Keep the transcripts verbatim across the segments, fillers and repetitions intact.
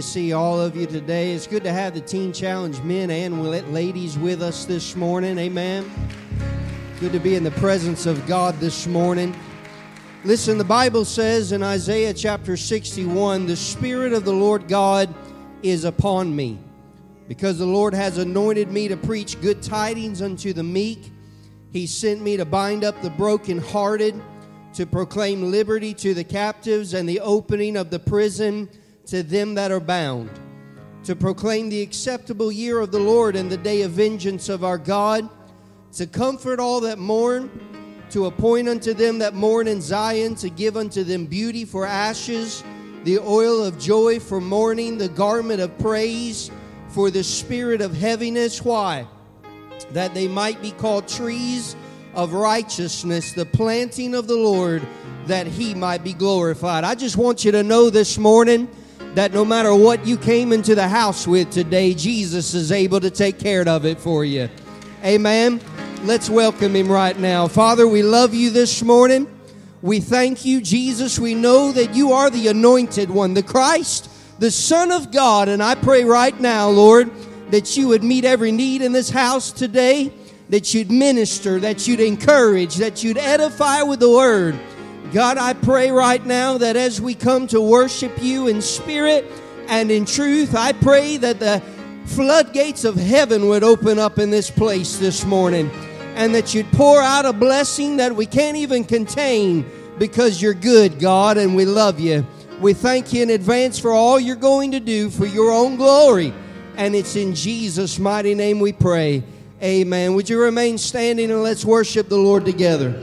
to see all of you today. It's good to have the Teen Challenge men and ladies with us this morning. Amen. Good to be in the presence of God this morning. Listen, the Bible says in Isaiah chapter sixty-one, "The Spirit of the Lord God is upon me, because the Lord has anointed me to preach good tidings unto the meek. He sent me to bind up the brokenhearted, to proclaim liberty to the captives and the opening of the prison to them that are bound, to proclaim the acceptable year of the Lord and the day of vengeance of our God, to comfort all that mourn, to appoint unto them that mourn in Zion, to give unto them beauty for ashes, the oil of joy for mourning, the garment of praise for the spirit of heaviness." Why? "That they might be called trees of righteousness, the planting of the Lord, that He might be glorified." I just want you to know this morning that no matter what you came into the house with today, Jesus is able to take care of it for you. Amen. Let's welcome Him right now. Father, we love you this morning. We thank you, Jesus. We know that you are the anointed one, the Christ, the Son of God. And I pray right now, Lord, that you would meet every need in this house today, that you'd minister, that you'd encourage, that you'd edify with the word. God, I pray right now that as we come to worship you in spirit and in truth, I pray that the floodgates of heaven would open up in this place this morning, and that you'd pour out a blessing that we can't even contain, because you're good, God, and we love you. We thank you in advance for all you're going to do for your own glory, and it's in Jesus' mighty name we pray. Amen. Would you remain standing and let's worship the Lord together.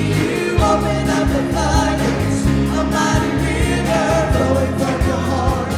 Open up the floodgates, a mighty river flowing from your heart.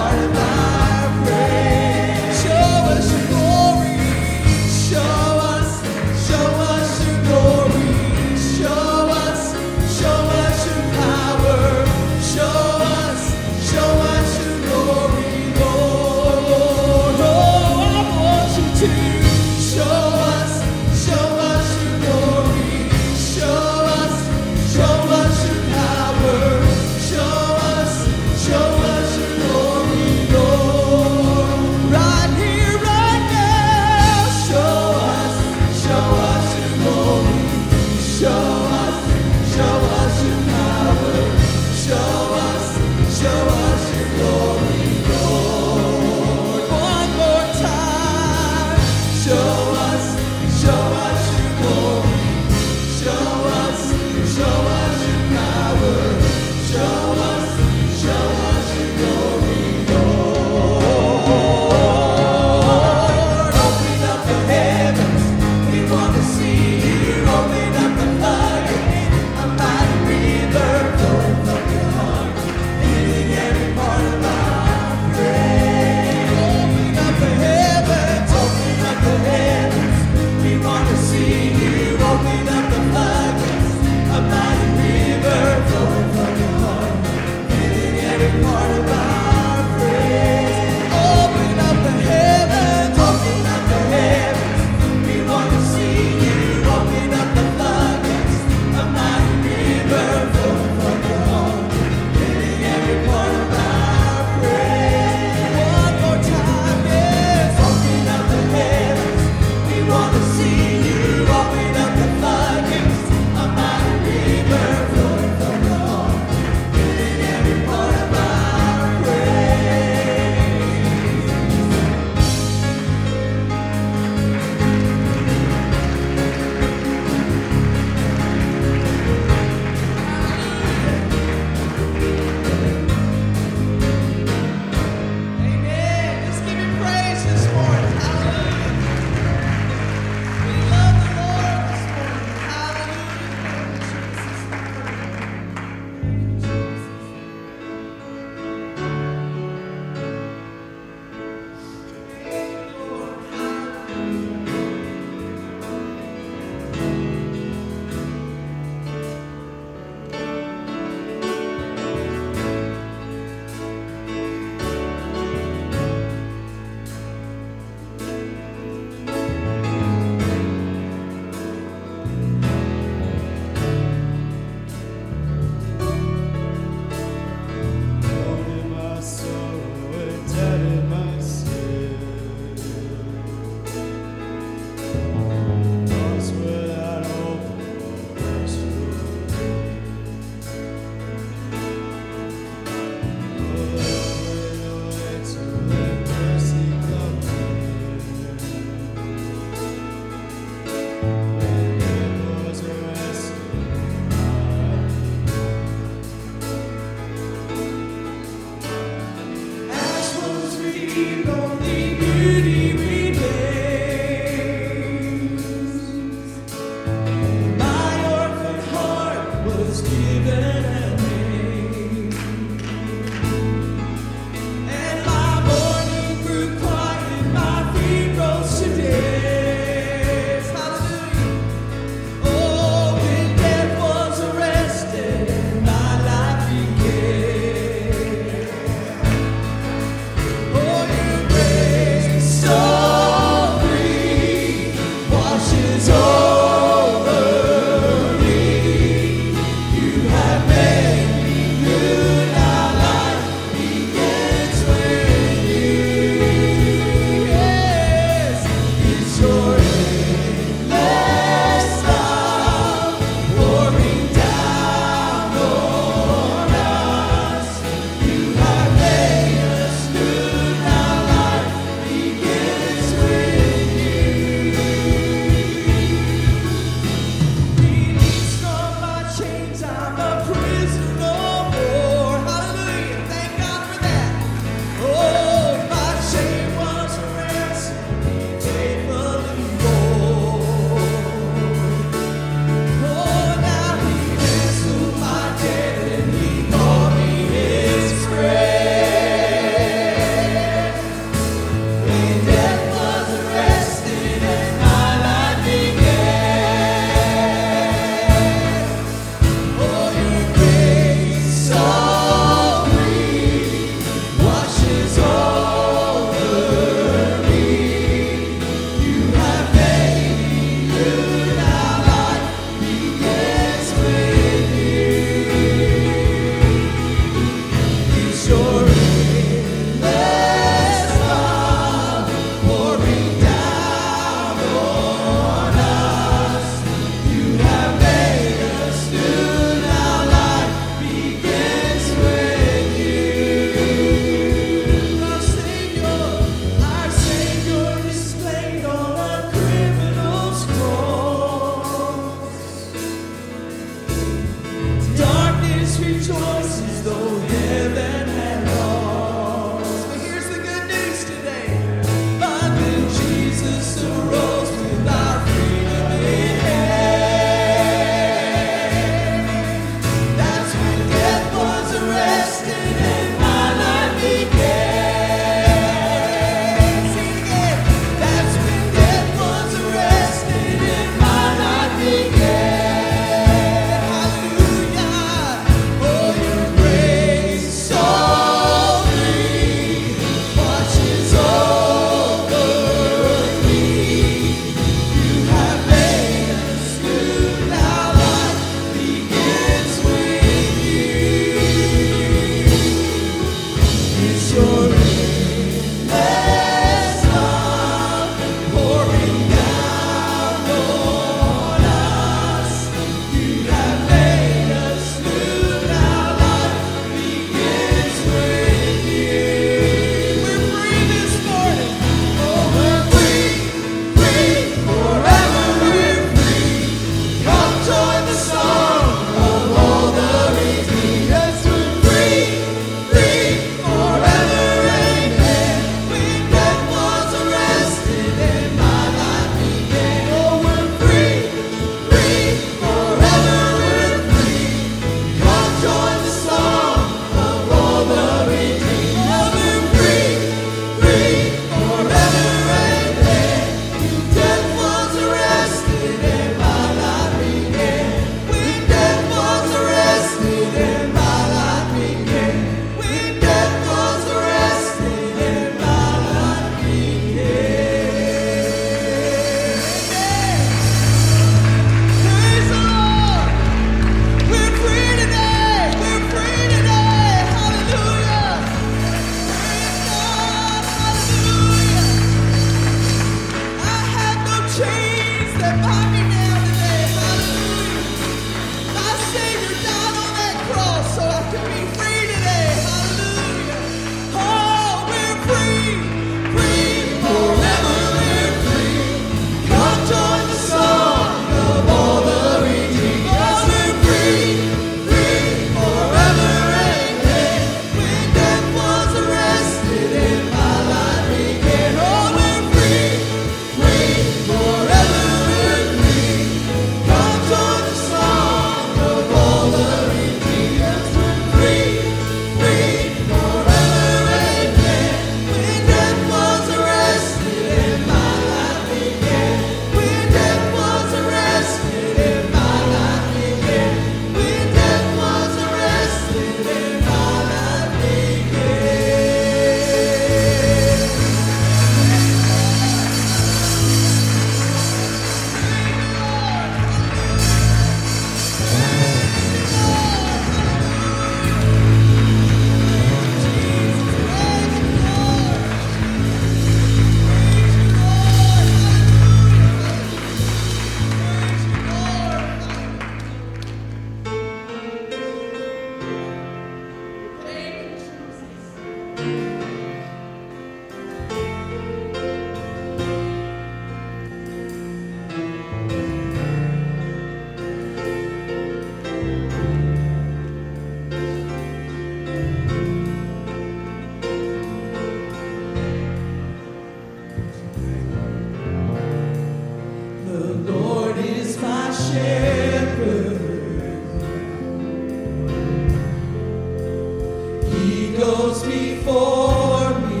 He goes before me,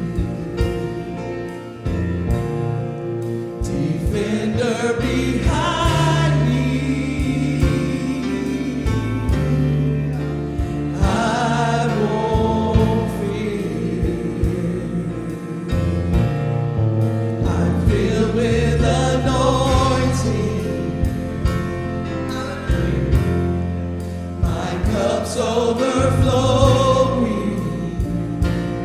defender behind me. I won't fear. I'm filled with anointing. My cup's overflowing.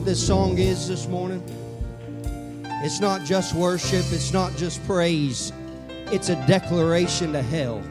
this song is this morning? It's not just worship. It's not just praise. It's a declaration to hell.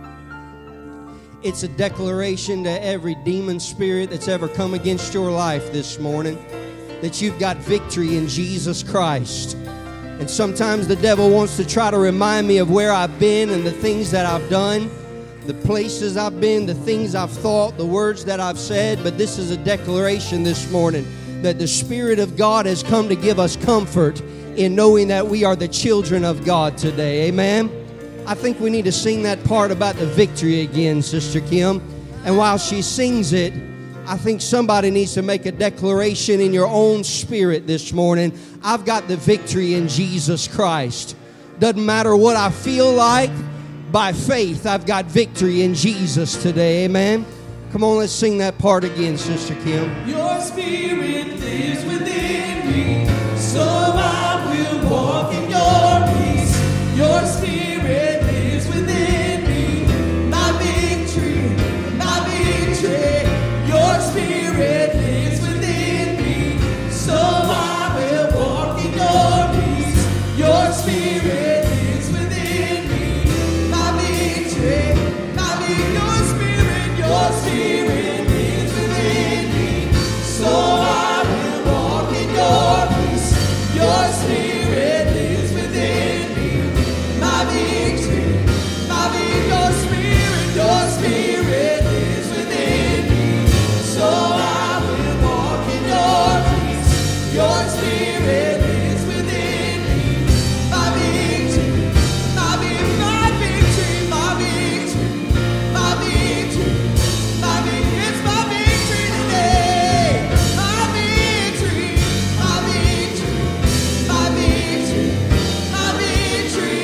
It's a declaration to every demon spirit that's ever come against your life this morning that you've got victory in Jesus Christ. And sometimes the devil wants to try to remind me of where I've been and the things that I've done, the places I've been, the things I've thought, the words that I've said. But this is a declaration this morning that the Spirit of God has come to give us comfort in knowing that we are the children of God today. Amen? I think we need to sing that part about the victory again, Sister Kim. And while she sings it, I think somebody needs to make a declaration in your own spirit this morning. I've got the victory in Jesus Christ. Doesn't matter what I feel like. By faith, I've got victory in Jesus today. Amen. Come on, let's sing that part again, Sister Kim. Your Spirit lives within me, so I will walk in your peace. Your Spirit lives within me, my victory, my victory. Your Spirit lives within me, so I will walk in your peace. Your Spirit lives within me, my victory, my victory. Your Spirit, your Spirit lives within me, so I will walk in your peace. Your Spirit lives within me, my victory, my victory. Your Spirit, your Spirit lives within me, so I will walk in your peace. Your Spirit lives within me, my victory, my victory, my victory, my victory, my victory. It's my victory today. My victory, my victory, my victory, my victory.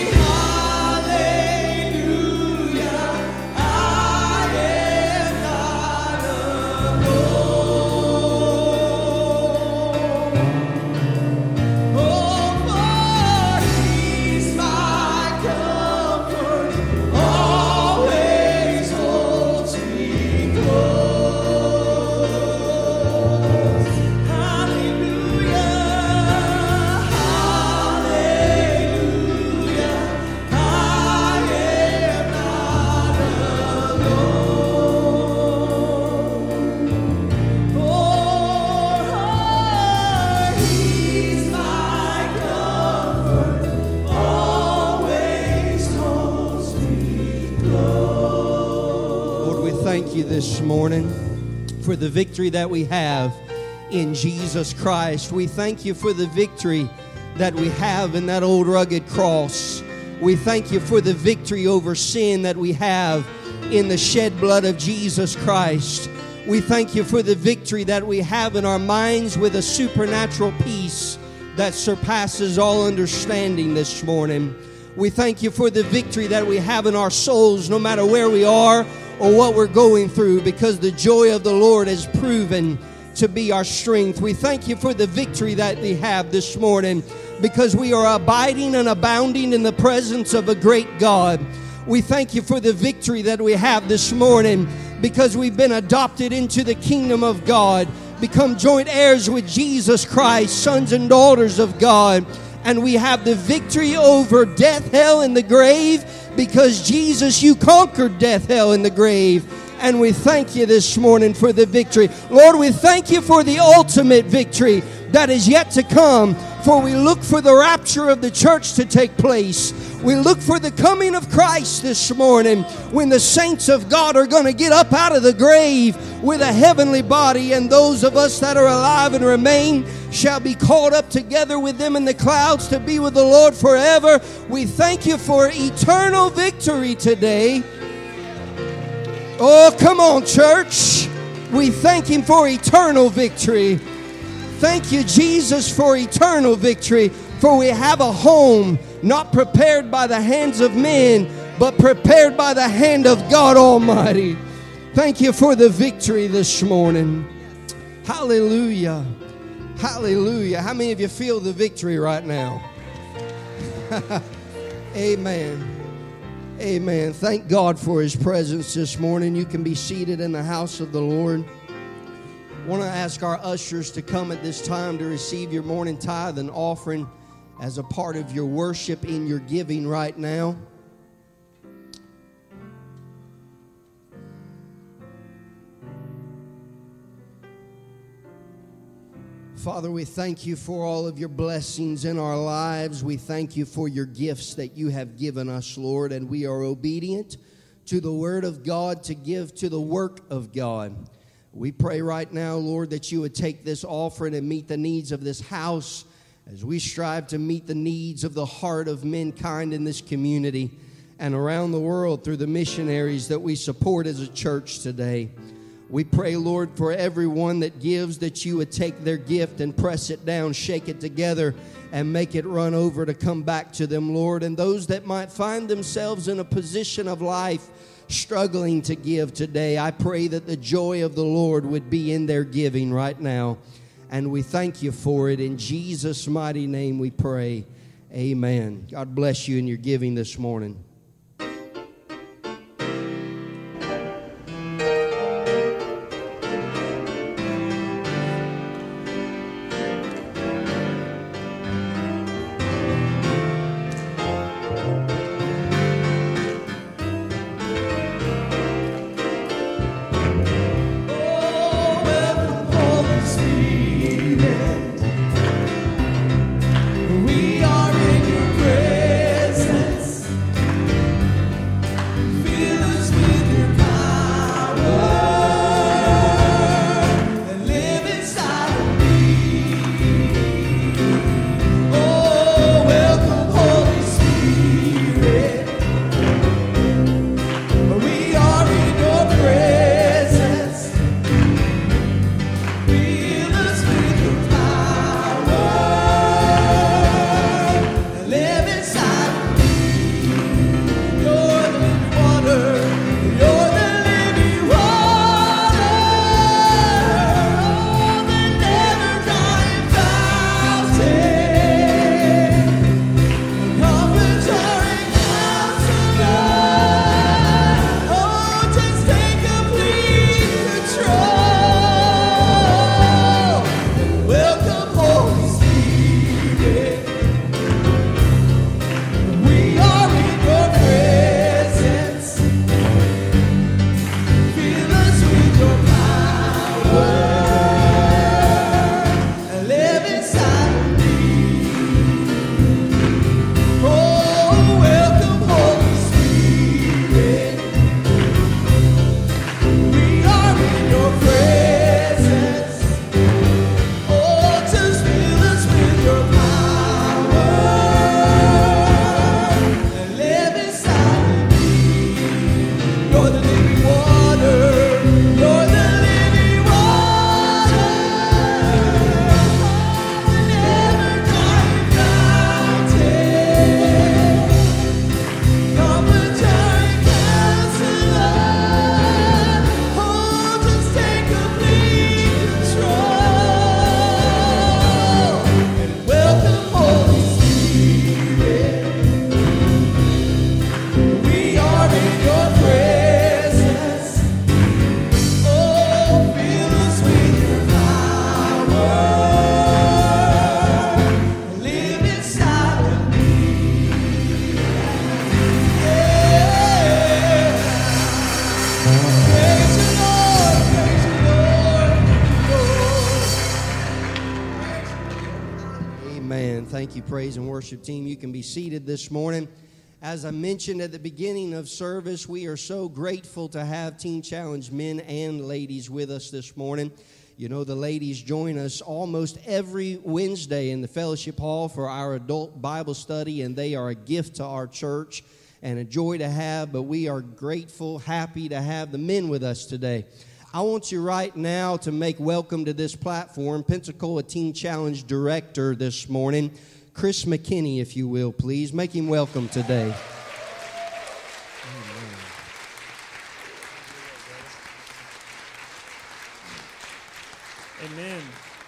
Hallelujah. I am not alone. Oh, for He's my comfort, always holds me close. Hallelujah, hallelujah. I am not alone. For He's my comfort, always holds me close. Lord, we thank you this morning for the victory that we have in Jesus Christ. We thank you for the victory that we have in that old rugged cross. We thank you for the victory over sin that we have in the shed blood of Jesus Christ. We thank you for the victory that we have in our minds with a supernatural peace that surpasses all understanding this morning. We thank you for the victory that we have in our souls no matter where we are or what we're going through, because the joy of the Lord has proven to be our strength. We thank you for the victory that we have this morning because we are abiding and abounding in the presence of a great God. We thank you for the victory that we have this morning because we've been adopted into the kingdom of God, become joint heirs with Jesus Christ, sons and daughters of God. And we have the victory over death, hell, and the grave because, Jesus, you conquered death, hell, and the grave. And we thank you this morning for the victory. Lord, we thank you for the ultimate victory that is yet to come. For we look for the rapture of the church to take place. We look for the coming of Christ this morning when the saints of God are going to get up out of the grave with a heavenly body, and those of us that are alive and remain shall be caught up together with them in the clouds to be with the Lord forever. We thank you for eternal victory today. Oh, come on, church. We thank Him for eternal victory. Thank you, Jesus, for eternal victory. For we have a home not prepared by the hands of men, but prepared by the hand of God Almighty. Thank you for the victory this morning. Hallelujah. Hallelujah. How many of you feel the victory right now? Amen. Amen. Thank God for His presence this morning. You can be seated in the house of the Lord. I want to ask our ushers to come at this time to receive your morning tithe and offering as a part of your worship in your giving right now. Father, we thank you for all of your blessings in our lives. We thank you for your gifts that you have given us, Lord, and we are obedient to the word of God to give to the work of God. We pray right now, Lord, that you would take this offering and meet the needs of this house as we strive to meet the needs of the heart of mankind in this community and around the world through the missionaries that we support as a church today. We pray, Lord, for everyone that gives, that you would take their gift and press it down, shake it together, and make it run over to come back to them, Lord. And those that might find themselves in a position of life struggling to give today, I pray that the joy of the Lord would be in their giving right now. And we thank you for it. In Jesus' mighty name we pray. Amen. God bless you in your giving this morning. We are in your presence. Thank you, praise and worship team. You can be seated this morning. As I mentioned at the beginning of service, we are so grateful to have Teen Challenge men and ladies with us this morning. You know, the ladies join us almost every Wednesday in the fellowship hall for our adult Bible study, and they are a gift to our church and a joy to have, but we are grateful, happy to have the men with us today. I want you right now to make welcome to this platform Pensacola Teen Challenge Director this morning, Chris McKinney, if you will, please. Make him welcome today. Amen.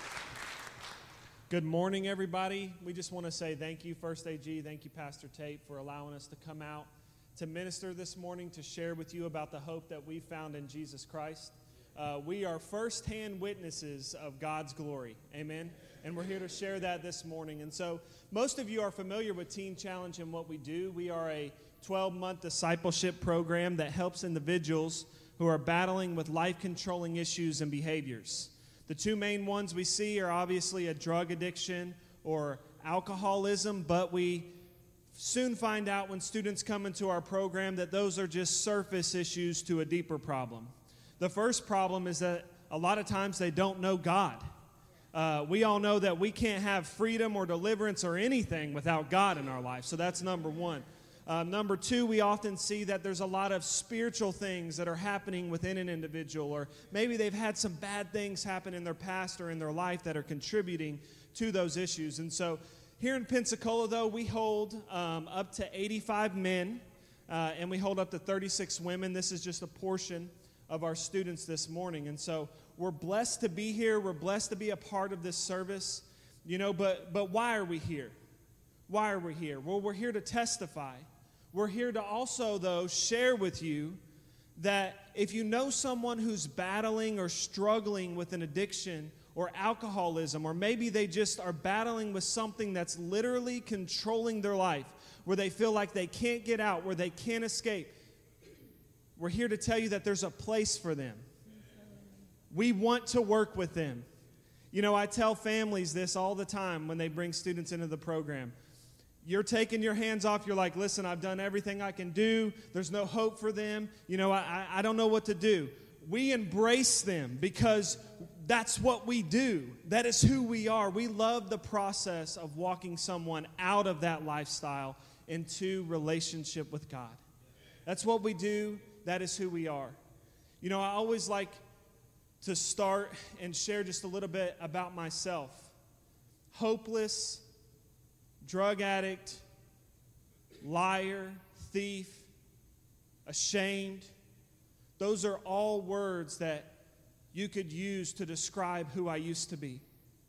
Good morning, everybody. We just want to say thank you, First A G. Thank you, Pastor Tate, for allowing us to come out to minister this morning, to share with you about the hope that we found in Jesus Christ. uh, we are firsthand witnesses of God's glory. Amen? And we're here to share that this morning. And so most of you are familiar with Teen Challenge and what we do. We are a twelve-month discipleship program that helps individuals who are battling with life-controlling issues and behaviors. The two main ones we see are obviously a drug addiction or alcoholism, but we soon find out when students come into our program that those are just surface issues to a deeper problem. The first problem is that a lot of times they don't know God. Uh, we all know that we can't have freedom or deliverance or anything without God in our life, so that's number one. Uh, number two, we often see that there's a lot of spiritual things that are happening within an individual, or maybe they've had some bad things happen in their past or in their life that are contributing to those issues. And so here in Pensacola, though, we hold um, up to eighty-five men, uh, and we hold up to thirty-six women. This is just a portion of our students this morning. And so we're blessed to be here. We're blessed to be a part of this service, you know, but, but why are we here? Why are we here? Well, we're here to testify. We're here to also, though, share with you that if you know someone who's battling or struggling with an addiction or alcoholism, or maybe they just are battling with something that's literally controlling their life, where they feel like they can't get out, where they can't escape, we're here to tell you that there's a place for them. We want to work with them. You know, I tell families this all the time when they bring students into the program. You're taking your hands off. You're like, listen, I've done everything I can do. There's no hope for them. You know, I, I don't know what to do. We embrace them because that's what we do. That is who we are. We love the process of walking someone out of that lifestyle into relationship with God. That's what we do. That is who we are. You know, I always like to start and share just a little bit about myself. Hopeless, drug addict, liar, thief, ashamed. Those are all words that you could use to describe who I used to be.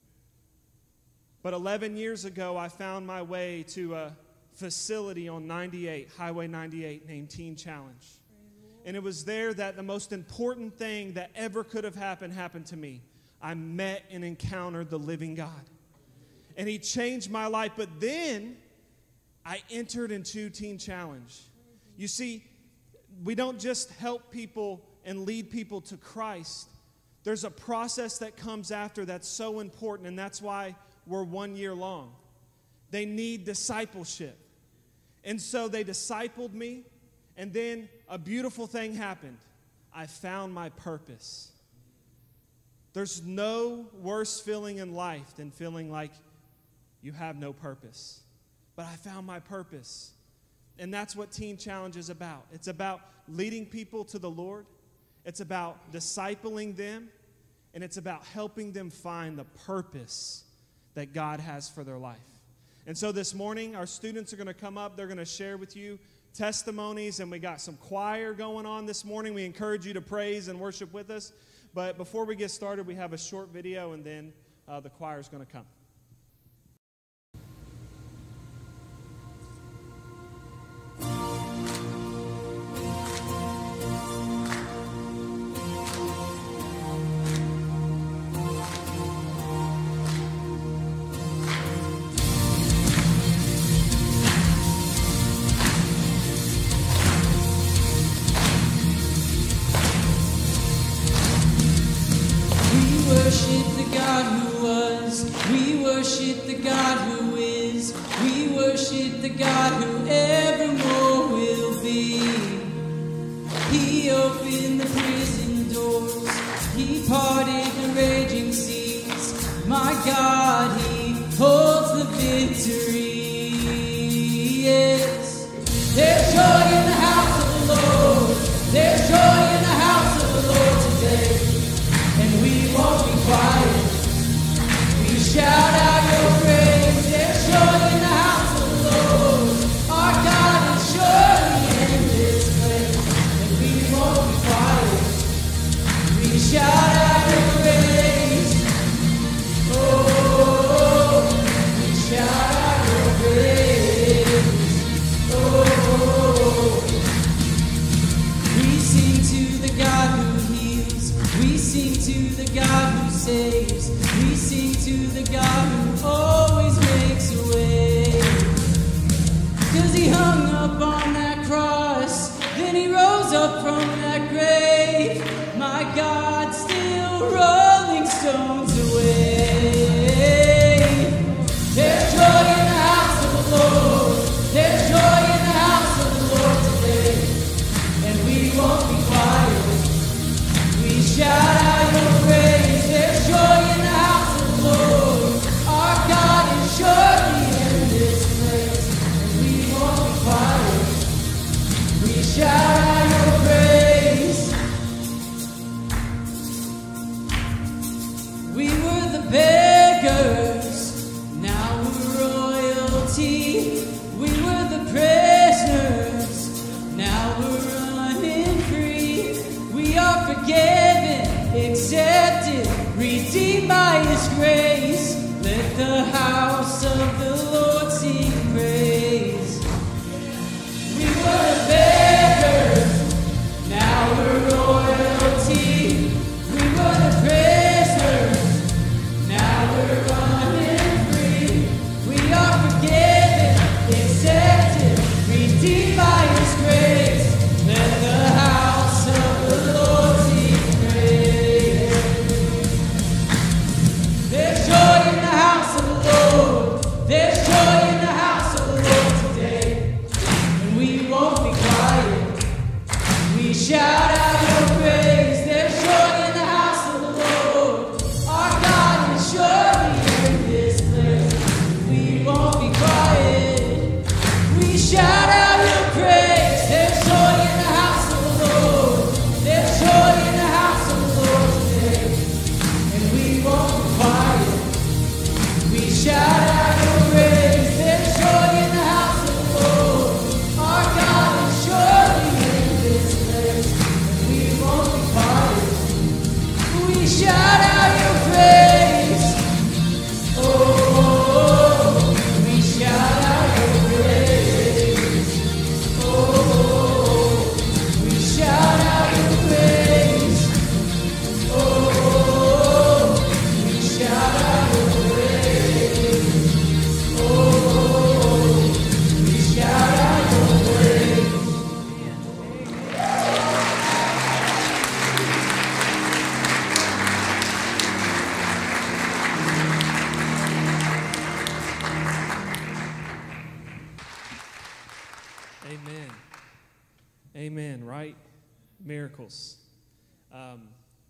But eleven years ago, I found my way to a facility on ninety-eight, Highway ninety-eight, named Teen Challenge. And it was there that the most important thing that ever could have happened happened to me. I met and encountered the living God. And He changed my life. But then I entered into Teen Challenge. You see, we don't just help people and lead people to Christ. There's a process that comes after that's so important, and that's why we're one year long. They need discipleship. And so they discipled me, and then a beautiful thing happened. I found my purpose. There's no worse feeling in life than feeling like you have no purpose. But I found my purpose. And that's what Teen Challenge is about. It's about leading people to the Lord. It's about discipling them. And it's about helping them find the purpose that God has for their life. And so this morning, our students are going to come up. They're going to share with you testimonies. And we got some choir going on this morning. We encourage you to praise and worship with us. But before we get started, we have a short video, and then uh, the choir is going to come. We sing to the God who saves. We sing to the God who always makes a way. 'Cause he hung up on that cross, then he rose up from that grave. My God, still rolling stones away. There's joy in the house of the Lord. There's joy in the house of the Lord today. And we won't be quiet. We shout out your praise. There's joy in the house of the Lord. Our God is surely in this place. And we won't be quiet. We shout out your praise. We were the beggars, now we're royalty. We were the prisoners, now we're running free. We are forgiven, accepted, redeemed by His grace. Let the house of the Lord sing praise. We were the beggars, now we're royalty. We were the prisoners, now we're running free. We are forgiven, accepted, redeemed by His grace. Let the house of the Lord sing praise. There's joy in the house of the Lord. There's joy in the house of the Lord today. And we won't be quiet. We shout out your praise. There's joy in the house of the Lord. Our God is surely in this place. We won't be quiet. We shout out your praise. There's joy in the house of the Lord. There's joy in the house of the Lord today. And we won't be quiet. We shout out your praise. There's joy in the house of the Lord. Our God is surely in this place. And we won't be quiet. We shout out your praise. Oh, oh, oh. We shout out your praise. Oh, oh, oh. We shout out your praise. Oh, oh, oh. We shout out your praise. Oh, oh, oh. We shout out your praise. Amen. Amen, right? Miracles. Um,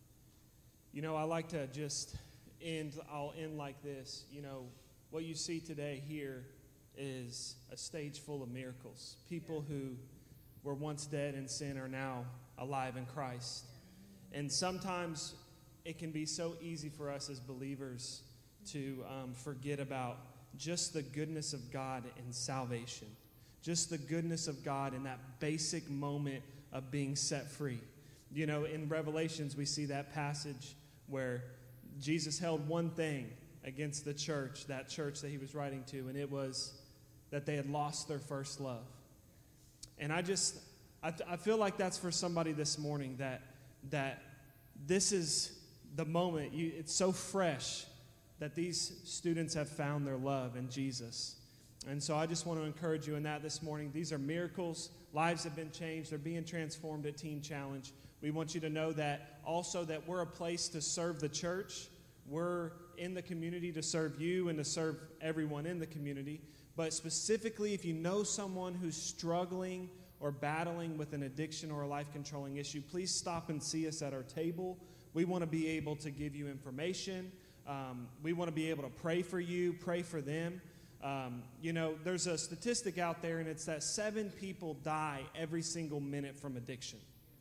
you know, I like to just end, I'll end like this. You know, what you see today here is a stage full of miracles. People who were once dead in sin are now alive in Christ. And sometimes it can be so easy for us as believers to um, forget about just the goodness of God in salvation. Just the goodness of God in that basic moment of being set free. You know, in Revelations, we see that passage where Jesus held one thing against the church, that church that he was writing to, and it was that they had lost their first love. And I just, I, th- I feel like that's for somebody this morning, that that this is the moment. You, it's so fresh that these students have found their love in Jesus. And so I just want to encourage you in that this morning. These are miracles. Lives have been changed. They're being transformed at Teen Challenge. We want you to know that also that we're a place to serve the church. We're in the community to serve you and to serve everyone in the community. But specifically, if you know someone who's struggling or battling with an addiction or a life-controlling issue, please stop and see us at our table. We want to be able to give you information. Um, we want to be able to pray for you, pray for them. Um, you know, there's a statistic out there, and it's that seven people die every single minute from addiction.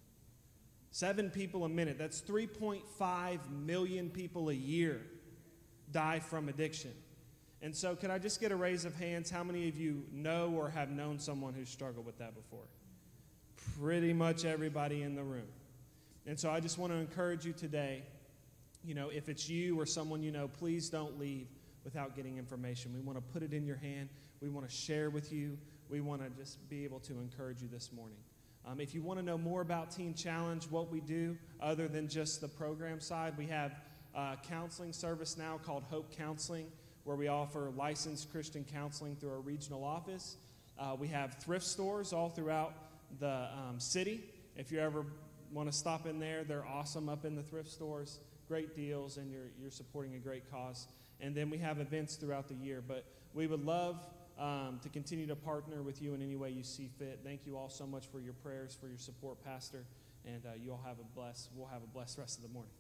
Seven people a minute. That's three point five million people a year die from addiction. And so could I just get a raise of hands? How many of you know or have known someone who struggled with that before? Pretty much everybody in the room. And so I just want to encourage you today, you know, if it's you or someone you know, please don't leave without getting information. We want to put it in your hand. We want to share with you. We want to just be able to encourage you this morning. Um, if you want to know more about Teen Challenge, what we do, other than just the program side, we have a counseling service now called Hope Counseling, where we offer licensed Christian counseling through our regional office. Uh, we have thrift stores all throughout the um, city. If you ever want to stop in there, they're awesome up in the thrift stores. Great deals, and you're, you're supporting a great cause. And then we have events throughout the year. But we would love um, to continue to partner with you in any way you see fit. Thank you all so much for your prayers, for your support, Pastor. And uh, you all have a blessed, we'll have a blessed rest of the morning.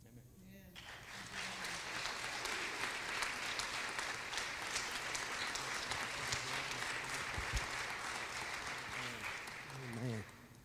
Man.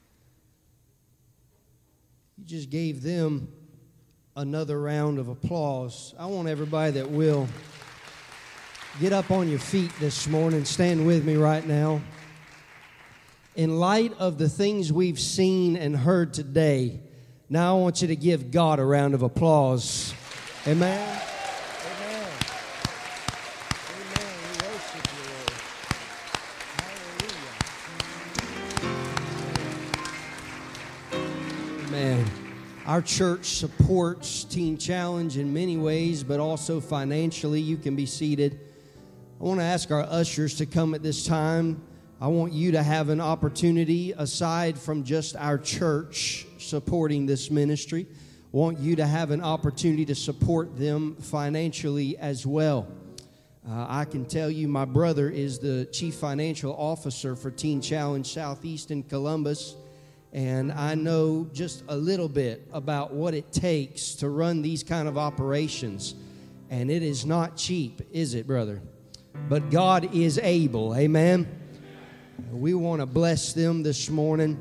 You just gave them another round of applause. I want everybody that will get up on your feet this morning. Stand with me right now. In light of the things we've seen and heard today, now I want you to give God a round of applause. Amen. Amen. Amen. We worship you, Lord. Hallelujah. Amen. Our church supports Teen Challenge in many ways, but also financially. You can be seated. I want to ask our ushers to come at this time. I want you to have an opportunity, aside from just our church supporting this ministry, I want you to have an opportunity to support them financially as well. Uh, I can tell you my brother is the chief financial officer for Teen Challenge Southeast in Columbus, and I know just a little bit about what it takes to run these kind of operations, and it is not cheap, is it, brother? But God is able, amen? We want to bless them this morning.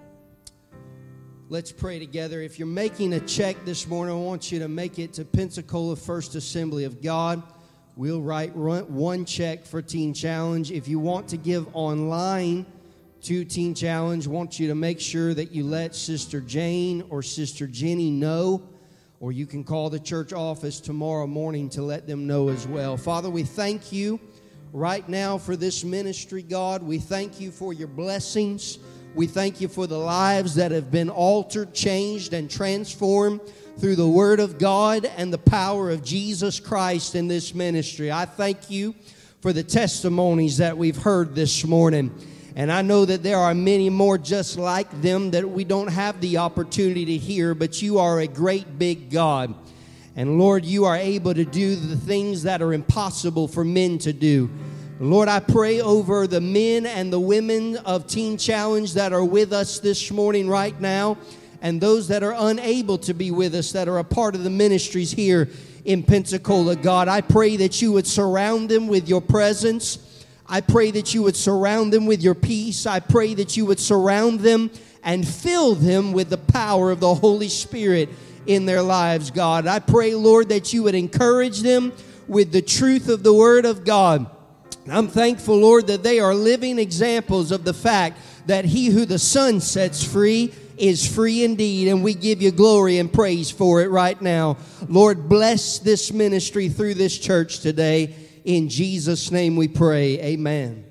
Let's pray together. If you're making a check this morning, I want you to make it to Pensacola First Assembly of God. We'll write one check for Teen Challenge. If you want to give online to Teen Challenge, I want you to make sure that you let Sister Jane or Sister Jenny know, or you can call the church office tomorrow morning to let them know as well. Father, we thank you right now for this ministry, God. We thank you for your blessings. We thank you for the lives that have been altered, changed, and transformed through the Word of God and the power of Jesus Christ in this ministry. I thank you for the testimonies that we've heard this morning. And I know that there are many more just like them that we don't have the opportunity to hear, but you are a great big God. And Lord, you are able to do the things that are impossible for men to do. Lord, I pray over the men and the women of Teen Challenge that are with us this morning right now, and those that are unable to be with us that are a part of the ministries here in Pensacola. God, I pray that you would surround them with your presence. I pray that you would surround them with your peace. I pray that you would surround them and fill them with the power of the Holy Spirit in their lives, God. I pray, Lord, that you would encourage them with the truth of the Word of God. I'm thankful, Lord, that they are living examples of the fact that he who the Son sets free is free indeed, and we give you glory and praise for it right now. Lord, bless this ministry through this church today. In Jesus' name we pray. Amen.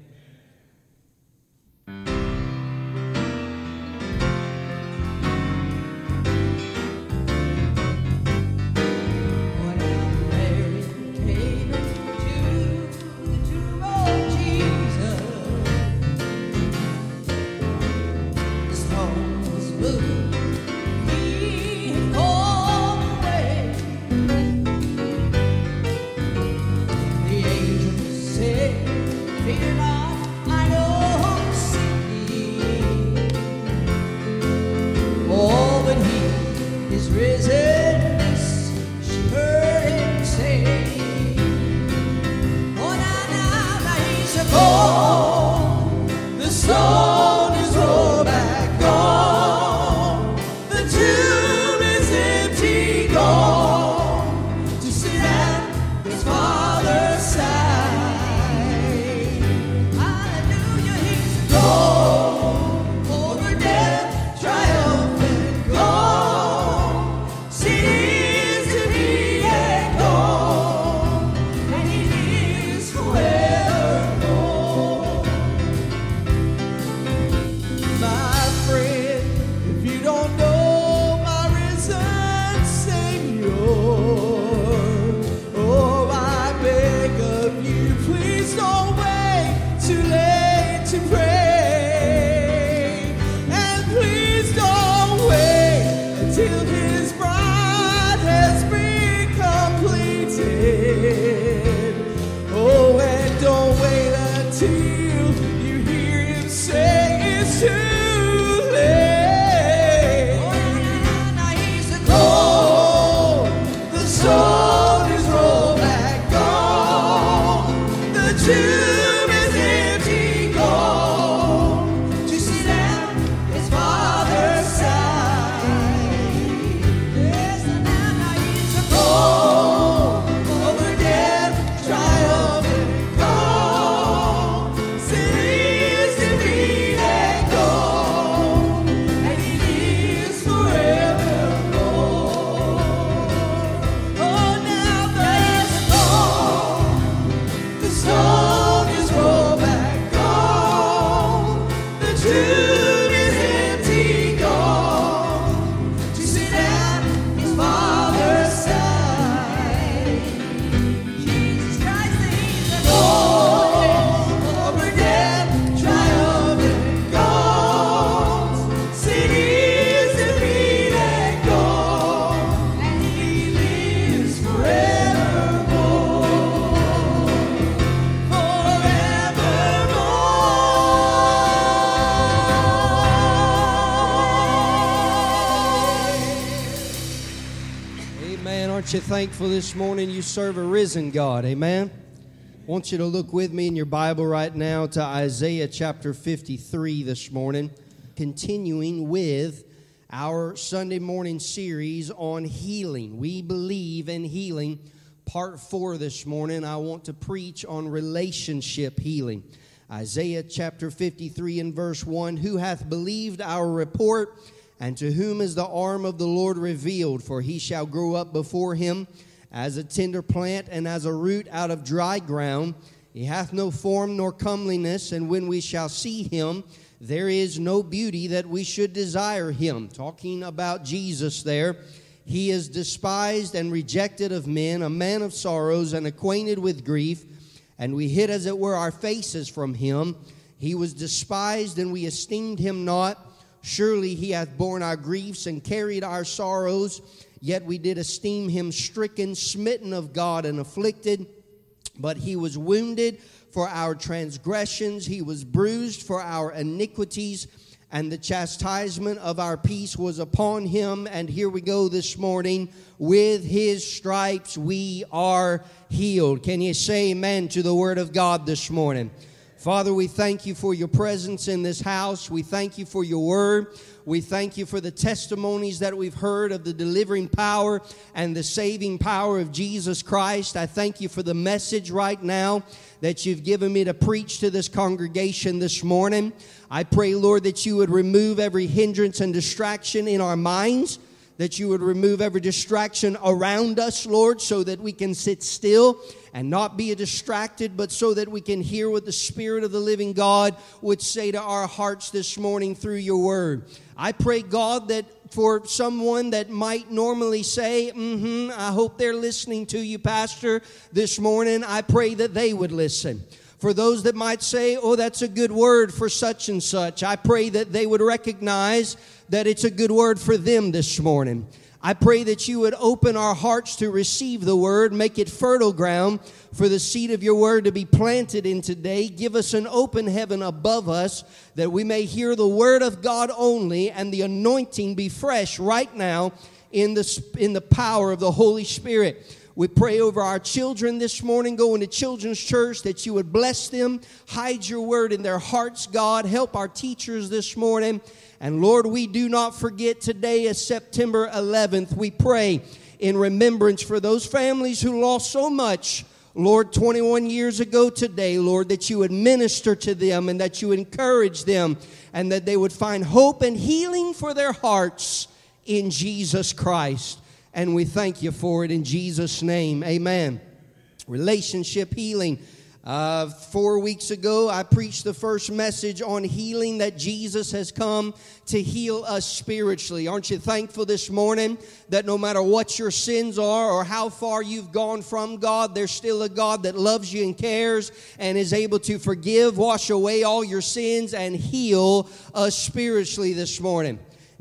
See till his bride has been completed. Oh, and don't wait until you hear him say it's too late. Oh, the stone is rolled back, gone. The tomb is empty, gone. To sit at his Father's side. Yes, and now he's gone over death, triumphant, gone. Sin is defeated, gone, and he lives forevermore. Oh, now there's gone. The stone is rolled back, gone. The tomb is empty, gone. To sit at his Father's side. Jesus Christ, he's gone over death, triumphant, gone. Sin is defeated, gone, and he lives forevermore. Amen. Aren't you thankful this morning you serve a risen God? Amen. I want you to look with me in your Bible right now to Isaiah chapter fifty-three this morning, continuing with our Sunday morning series on healing. We believe in healing. Part four this morning, I want to preach on relationship healing. Isaiah chapter fifty-three and verse one, who hath believed our report, and to whom is the arm of the Lord revealed? For he shall grow up before him as a tender plant, and as a root out of dry ground. He hath no form nor comeliness, and when we shall see him, there is no beauty that we should desire him. Talking about Jesus there. He is despised and rejected of men, a man of sorrows and acquainted with grief, and we hid as it were our faces from him. He was despised, and we esteemed him not. Surely he hath borne our griefs and carried our sorrows, yet we did esteem him stricken, smitten of God, and afflicted. But he was wounded for our transgressions, he was bruised for our iniquities, and the chastisement of our peace was upon him. And here we go this morning. With his stripes we are healed. Can you say amen to the word of God this morning? Father, we thank you for your presence in this house. We thank you for your word. We thank you for the testimonies that we've heard of the delivering power and the saving power of Jesus Christ. I thank you for the message right now that you've given me to preach to this congregation this morning. I pray, Lord, that you would remove every hindrance and distraction in our minds, that you would remove every distraction around us, Lord, so that we can sit still and not be distracted, but so that we can hear what the Spirit of the living God would say to our hearts this morning through your word. I pray, God, that for someone that might normally say, mm-hmm, I hope they're listening to you, Pastor, this morning, I pray that they would listen. For those that might say, oh, that's a good word for such and such, I pray that they would recognize that it's a good word for them this morning. I pray that you would open our hearts to receive the word, make it fertile ground for the seed of your word to be planted in today. Give us an open heaven above us that we may hear the word of God only, and the anointing be fresh right now in the, in the power of the Holy Spirit. We pray over our children this morning, going to children's church, that you would bless them, hide your word in their hearts, God. Help our teachers this morning. And Lord, we do not forget today is September eleventh. We pray in remembrance for those families who lost so much, Lord, twenty-one years ago today, Lord, that you would minister to them and that you would encourage them and that they would find hope and healing for their hearts in Jesus Christ. And we thank you for it in Jesus' name. Amen. Relationship healing. Uh, four weeks ago, I preached the first message on healing, that Jesus has come to heal us spiritually. Aren't you thankful this morning that no matter what your sins are or how far you've gone from God, there's still a God that loves you and cares and is able to forgive, wash away all your sins, and heal us spiritually this morning.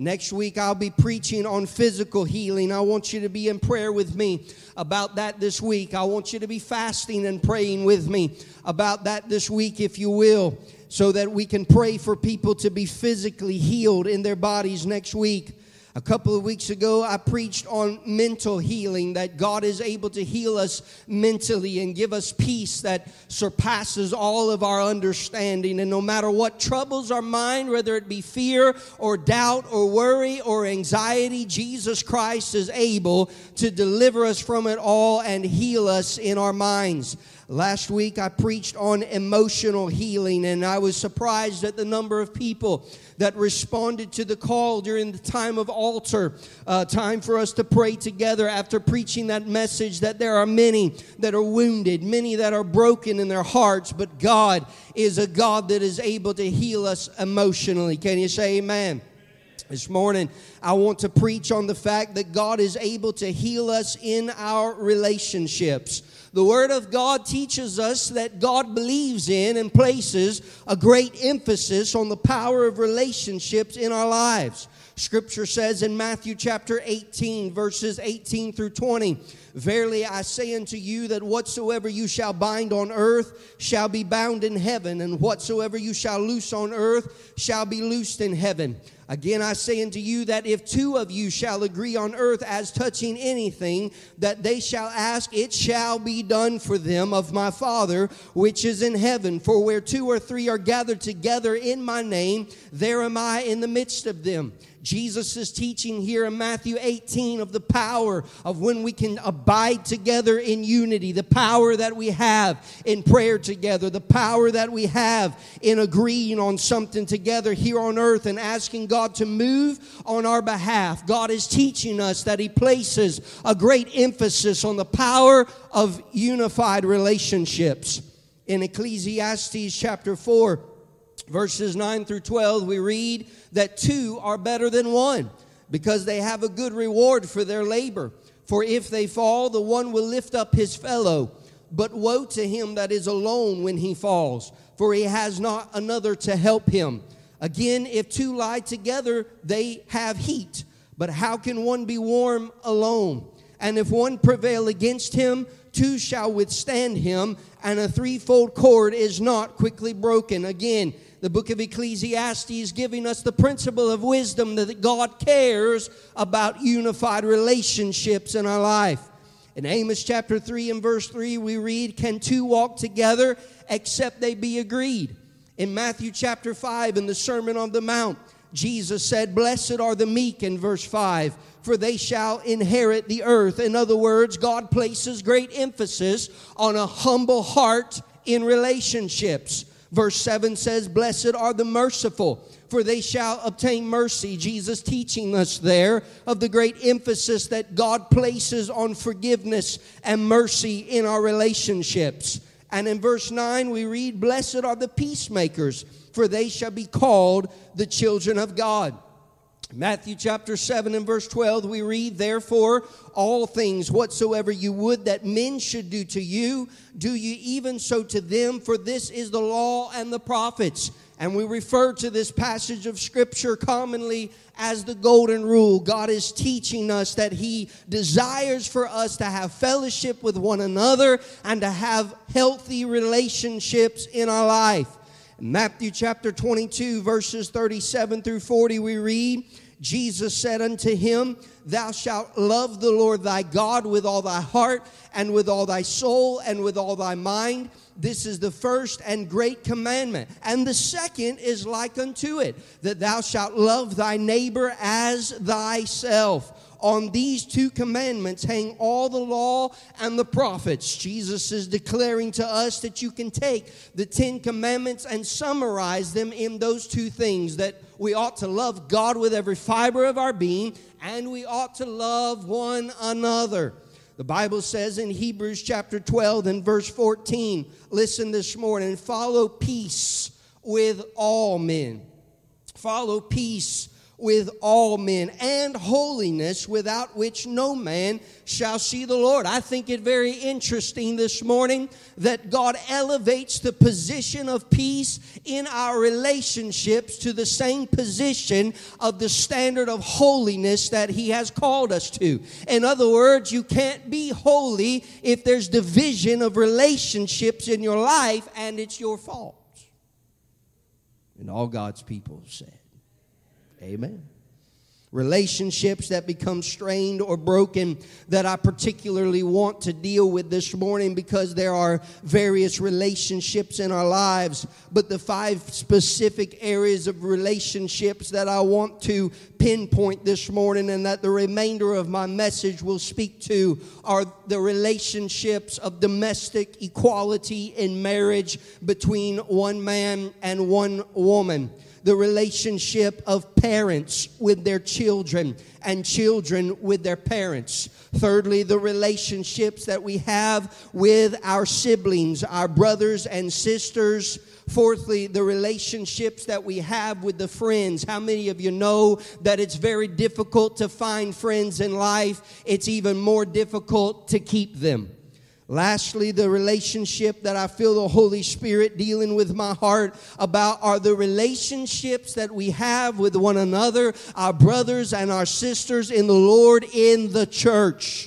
Next week, I'll be preaching on physical healing. I want you to be in prayer with me about that this week. I want you to be fasting and praying with me about that this week, if you will, so that we can pray for people to be physically healed in their bodies next week. A couple of weeks ago, I preached on mental healing, that God is able to heal us mentally and give us peace that surpasses all of our understanding. And no matter what troubles our mind, whether it be fear or doubt or worry or anxiety, Jesus Christ is able to deliver us from it all and heal us in our minds. Last week, I preached on emotional healing, and I was surprised at the number of people that responded to the call during the time of altar, uh, time for us to pray together after preaching that message, that there are many that are wounded, many that are broken in their hearts, but God is a God that is able to heal us emotionally. Can you say amen? This morning, I want to preach on the fact that God is able to heal us in our relationships. The Word of God teaches us that God believes in and places a great emphasis on the power of relationships in our lives. Scripture says in Matthew chapter eighteen, verses eighteen through twenty, "Verily I say unto you that whatsoever you shall bind on earth shall be bound in heaven, and whatsoever you shall loose on earth shall be loosed in heaven. Again, I say unto you that if two of you shall agree on earth as touching anything that they shall ask, it shall be done for them of my Father which is in heaven. For where two or three are gathered together in my name, there am I in the midst of them." Jesus is teaching here in Matthew eighteen of the power of when we can abide together in unity, the power that we have in prayer together, the power that we have in agreeing on something together here on earth and asking God to move on our behalf. God is teaching us that He places a great emphasis on the power of unified relationships. In Ecclesiastes chapter four, verses nine through twelve, we read that two are better than one, because they have a good reward for their labor. For if they fall, the one will lift up his fellow. But woe to him that is alone when he falls, for he has not another to help him. Again, if two lie together, they have heat. But how can one be warm alone? And if one prevail against him, two shall withstand him, and a threefold cord is not quickly broken. Again, the book of Ecclesiastes is giving us the principle of wisdom that God cares about unified relationships in our life. In Amos chapter three and verse three, we read, "Can two walk together except they be agreed?" In Matthew chapter five, in the Sermon on the Mount, Jesus said, "Blessed are the meek," in verse five, "for they shall inherit the earth." In other words, God places great emphasis on a humble heart in relationships. Verse seven says, "Blessed are the merciful, for they shall obtain mercy." Jesus teaching us there of the great emphasis that God places on forgiveness and mercy in our relationships. And in verse nine we read, "Blessed are the peacemakers, for they shall be called the children of God." Matthew chapter seven and verse twelve we read, "Therefore all things whatsoever you would that men should do to you, do you even so to them, for this is the law and the prophets." And we refer to this passage of Scripture commonly as the golden rule. God is teaching us that He desires for us to have fellowship with one another and to have healthy relationships in our life. In Matthew chapter twenty-two, verses thirty-seven through forty, we read, "Jesus said unto him, Thou shalt love the Lord thy God with all thy heart, and with all thy soul, and with all thy mind. This is the first and great commandment. And the second is like unto it, that thou shalt love thy neighbor as thyself. On these two commandments hang all the law and the prophets." Jesus is declaring to us that you can take the Ten Commandments and summarize them in those two things, that we ought to love God with every fiber of our being, and we ought to love one another. The Bible says in Hebrews chapter twelve and verse fourteen, listen this morning, "Follow peace with all men." Follow peace with all men, and holiness, without which no man shall see the Lord. I think it very interesting this morning that God elevates the position of peace in our relationships to the same position of the standard of holiness that He has called us to. In other words, you can't be holy if there's division of relationships in your life, and it's your fault. And all God's people said, amen. Relationships that become strained or broken that I particularly want to deal with this morning, because there are various relationships in our lives. But the five specific areas of relationships that I want to pinpoint this morning, and that the remainder of my message will speak to, are the relationships of domestic equality in marriage between one man and one woman. The relationship of parents with their children and children with their parents. Thirdly, the relationships that we have with our siblings, our brothers and sisters. Fourthly, the relationships that we have with the friends. How many of you know that it's very difficult to find friends in life? It's even more difficult to keep them. Lastly, the relationship that I feel the Holy Spirit dealing with my heart about are the relationships that we have with one another, our brothers and our sisters in the Lord in the church.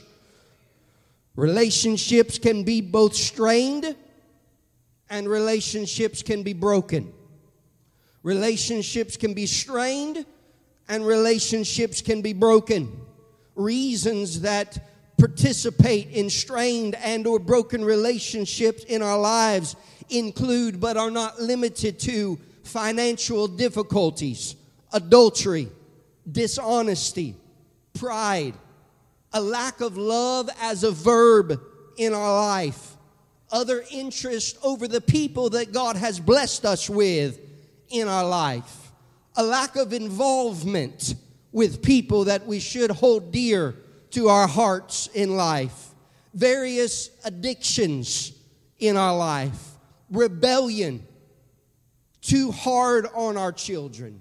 Relationships can be both strained and relationships can be broken. Relationships can be strained and relationships can be broken. Reasons that participate in strained and or broken relationships in our lives include, but are not limited to, financial difficulties, adultery, dishonesty, pride, a lack of love as a verb in our life, other interest over the people that God has blessed us with in our life, a lack of involvement with people that we should hold dear to our hearts in life, various addictions in our life, rebellion, too hard on our children,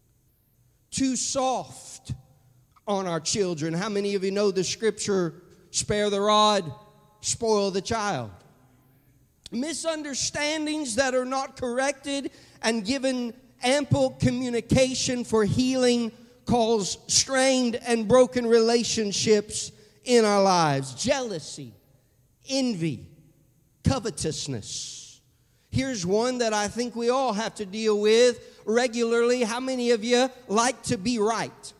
too soft on our children. How many of you know the scripture, spare the rod, spoil the child? Misunderstandings that are not corrected and given ample communication for healing cause strained and broken relationships in our lives. Jealousy, envy, covetousness. Here's one that I think we all have to deal with regularly. How many of you like to be right?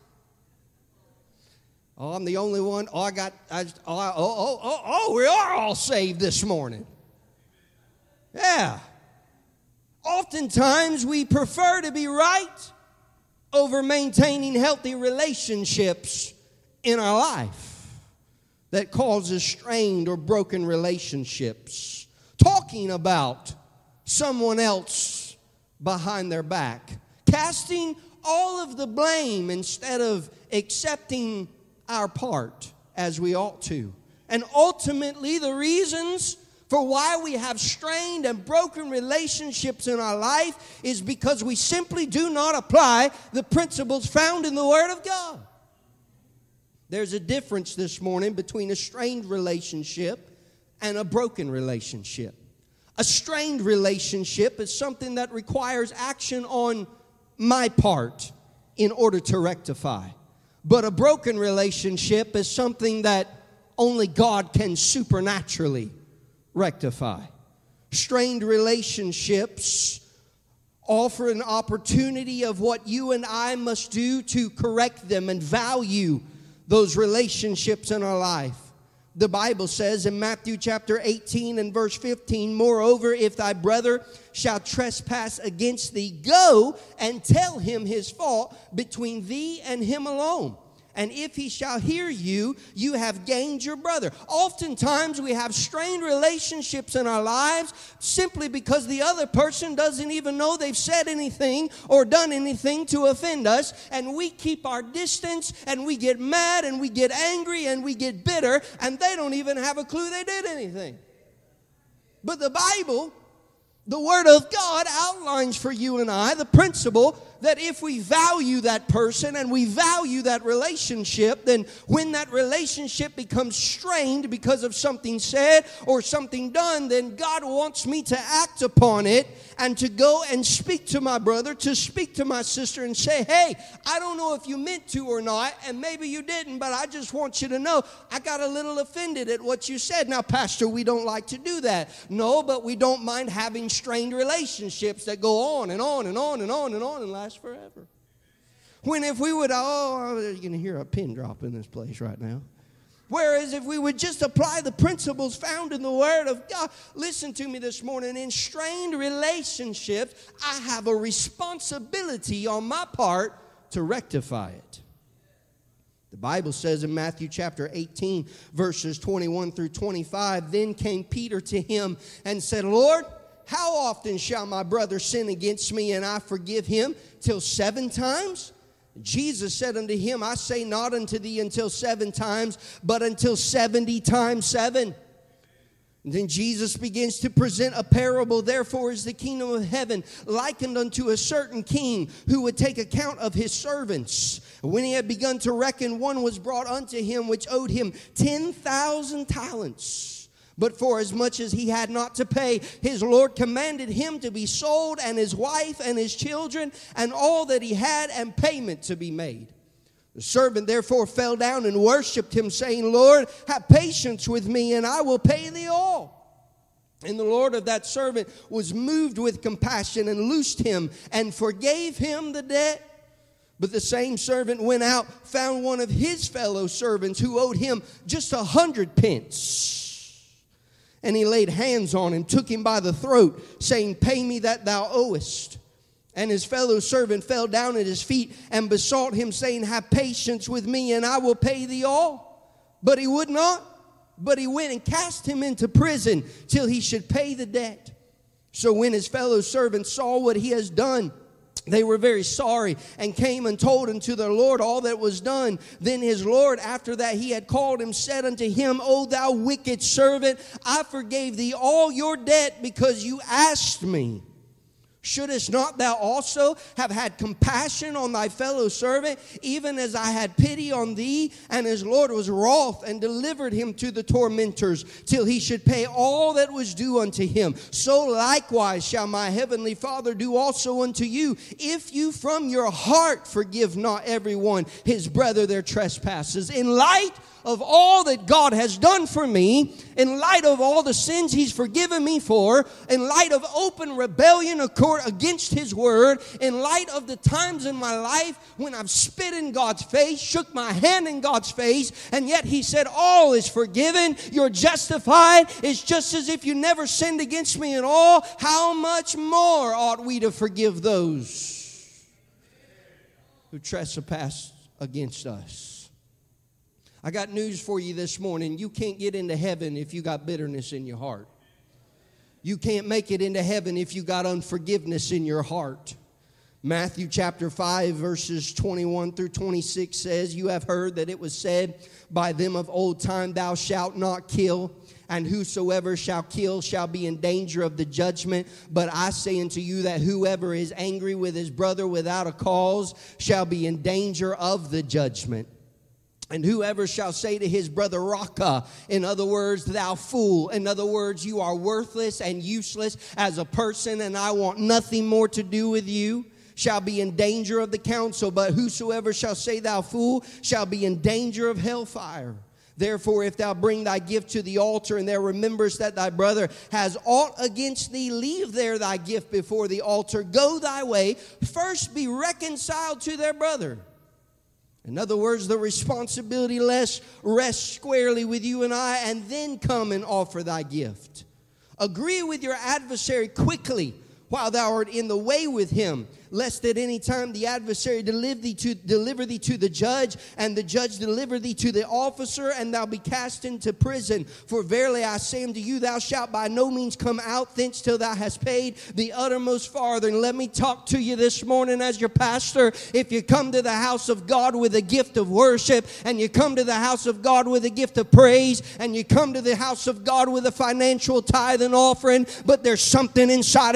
Oh, I'm the only one. Oh, I got, I, oh, oh, oh, oh, oh, we are all saved this morning. Yeah. Oftentimes we prefer to be right over maintaining healthy relationships in our life that causes strained or broken relationships. Talking about someone else behind their back. Casting all of the blame instead of accepting our part as we ought to. And ultimately, the reasons for why we have strained and broken relationships in our life is because we simply do not apply the principles found in the Word of God. There's a difference this morning between a strained relationship and a broken relationship. A strained relationship is something that requires action on my part in order to rectify. But a broken relationship is something that only God can supernaturally rectify. Strained relationships offer an opportunity of what you and I must do to correct them and value those relationships in our life. The Bible says in Matthew chapter eighteen and verse fifteen, moreover, if thy brother shall trespass against thee, go and tell him his fault between thee and him alone. And if he shall hear you, you have gained your brother. Oftentimes we have strained relationships in our lives simply because the other person doesn't even know they've said anything or done anything to offend us. And we keep our distance and we get mad and we get angry and we get bitter, and they don't even have a clue they did anything. But the Bible, the Word of God, outlines for you and I the principle that if we value that person and we value that relationship, then when that relationship becomes strained because of something said or something done, then God wants me to act upon it and to go and speak to my brother, to speak to my sister and say, hey, I don't know if you meant to or not, and maybe you didn't, but I just want you to know I got a little offended at what you said. Now, Pastor, we don't like to do that. No, but we don't mind having strained relationships that go on and on and on and on and on and last forever. When if we would, oh, you're going to hear a pin drop in this place right now. Whereas if we would just apply the principles found in the Word of God, listen to me this morning, in strained relationships, I have a responsibility on my part to rectify it. The Bible says in Matthew chapter eighteen, verses twenty-one through twenty-five, then came Peter to him and said, Lord, how often shall my brother sin against me and I forgive him? Till seven times? Jesus said unto him, I say not unto thee until seven times, but until seventy times seven. And then Jesus begins to present a parable. Therefore is the kingdom of heaven likened unto a certain king who would take account of his servants. When he had begun to reckon, one was brought unto him which owed him ten thousand talents. But for as much as he had not to pay, his Lord commanded him to be sold, and his wife and his children, and all that he had, and payment to be made. The servant therefore fell down and worshipped him, saying, Lord, have patience with me, and I will pay thee all. And the Lord of that servant was moved with compassion, and loosed him, and forgave him the debt. But the same servant went out, found one of his fellow servants who owed him just a hundred pence. And he laid hands on him, took him by the throat, saying, pay me that thou owest. And his fellow servant fell down at his feet and besought him, saying, have patience with me, and I will pay thee all. But he would not, but he went and cast him into prison till he should pay the debt. So when his fellow servants saw what he has done, they were very sorry, and came and told unto their Lord all that was done. Then his Lord, after that he had called him, said unto him, O thou wicked servant, I forgave thee all your debt because you asked me. Shouldest not thou also have had compassion on thy fellow servant, even as I had pity on thee? And his Lord was wroth, and delivered him to the tormentors, till he should pay all that was due unto him. So likewise shall my heavenly Father do also unto you, if you from your heart forgive not everyone his brother their trespasses. In light of all that God has done for me, in light of all the sins he's forgiven me for, in light of open rebellion against his word, in light of the times in my life when I've spit in God's face, shook my hand in God's face, and yet he said, all is forgiven, you're justified, it's just as if you never sinned against me at all. How much more ought we to forgive those who trespass against us? I got news for you this morning. You can't get into heaven if you got bitterness in your heart. You can't make it into heaven if you got unforgiveness in your heart. Matthew chapter five, verses twenty-one through twenty-six says, you have heard that it was said by them of old time, thou shalt not kill, and whosoever shall kill shall be in danger of the judgment. But I say unto you that whoever is angry with his brother without a cause shall be in danger of the judgment. And whoever shall say to his brother, Raka, in other words, thou fool, in other words, you are worthless and useless as a person, and I want nothing more to do with you, shall be in danger of the council. But whosoever shall say, thou fool, shall be in danger of hellfire. Therefore, if thou bring thy gift to the altar, and there remembers that thy brother has aught against thee, leave there thy gift before the altar. Go thy way. First be reconciled to their brother. In other words, the responsibility rests squarely with you and I, and then come and offer thy gift. Agree with your adversary quickly while thou art in the way with him, lest at any time the adversary deliver thee to, deliver thee to the judge, and the judge deliver thee to the officer, and thou be cast into prison. For verily I say unto you, thou shalt by no means come out thence till thou hast paid the uttermost farthing. Let me talk to you this morning as your pastor. If you come to the house of God with a gift of worship, and you come to the house of God with a gift of praise, and you come to the house of God with a financial tithe and offering, but there's something inside of your heart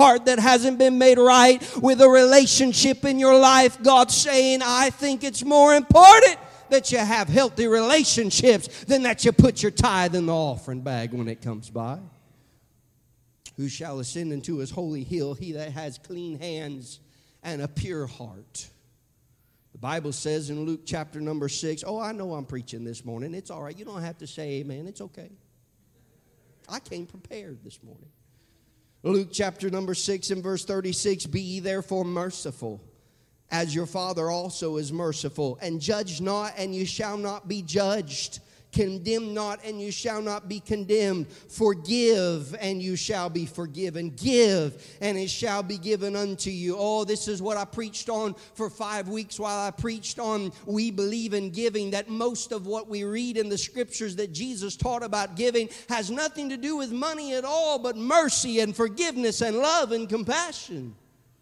heart that hasn't been made right, with a relationship in your life, God's saying, I think it's more important that you have healthy relationships than that you put your tithe in the offering bag when it comes by. Who shall ascend into his holy hill? He that has clean hands and a pure heart. The Bible says in Luke chapter number six, oh, I know I'm preaching this morning. It's all right. You don't have to say amen. It's okay. I came prepared this morning. Luke chapter number six and verse thirty-six, be ye therefore merciful, as your Father also is merciful. And judge not, and you shall not be judged. Condemn not, and you shall not be condemned. Forgive, and you shall be forgiven. Give, and it shall be given unto you. Oh, this is what I preached on for five weeks while I preached on we believe in giving, that most of what we read in the scriptures that Jesus taught about giving has nothing to do with money at all, but mercy and forgiveness and love and compassion.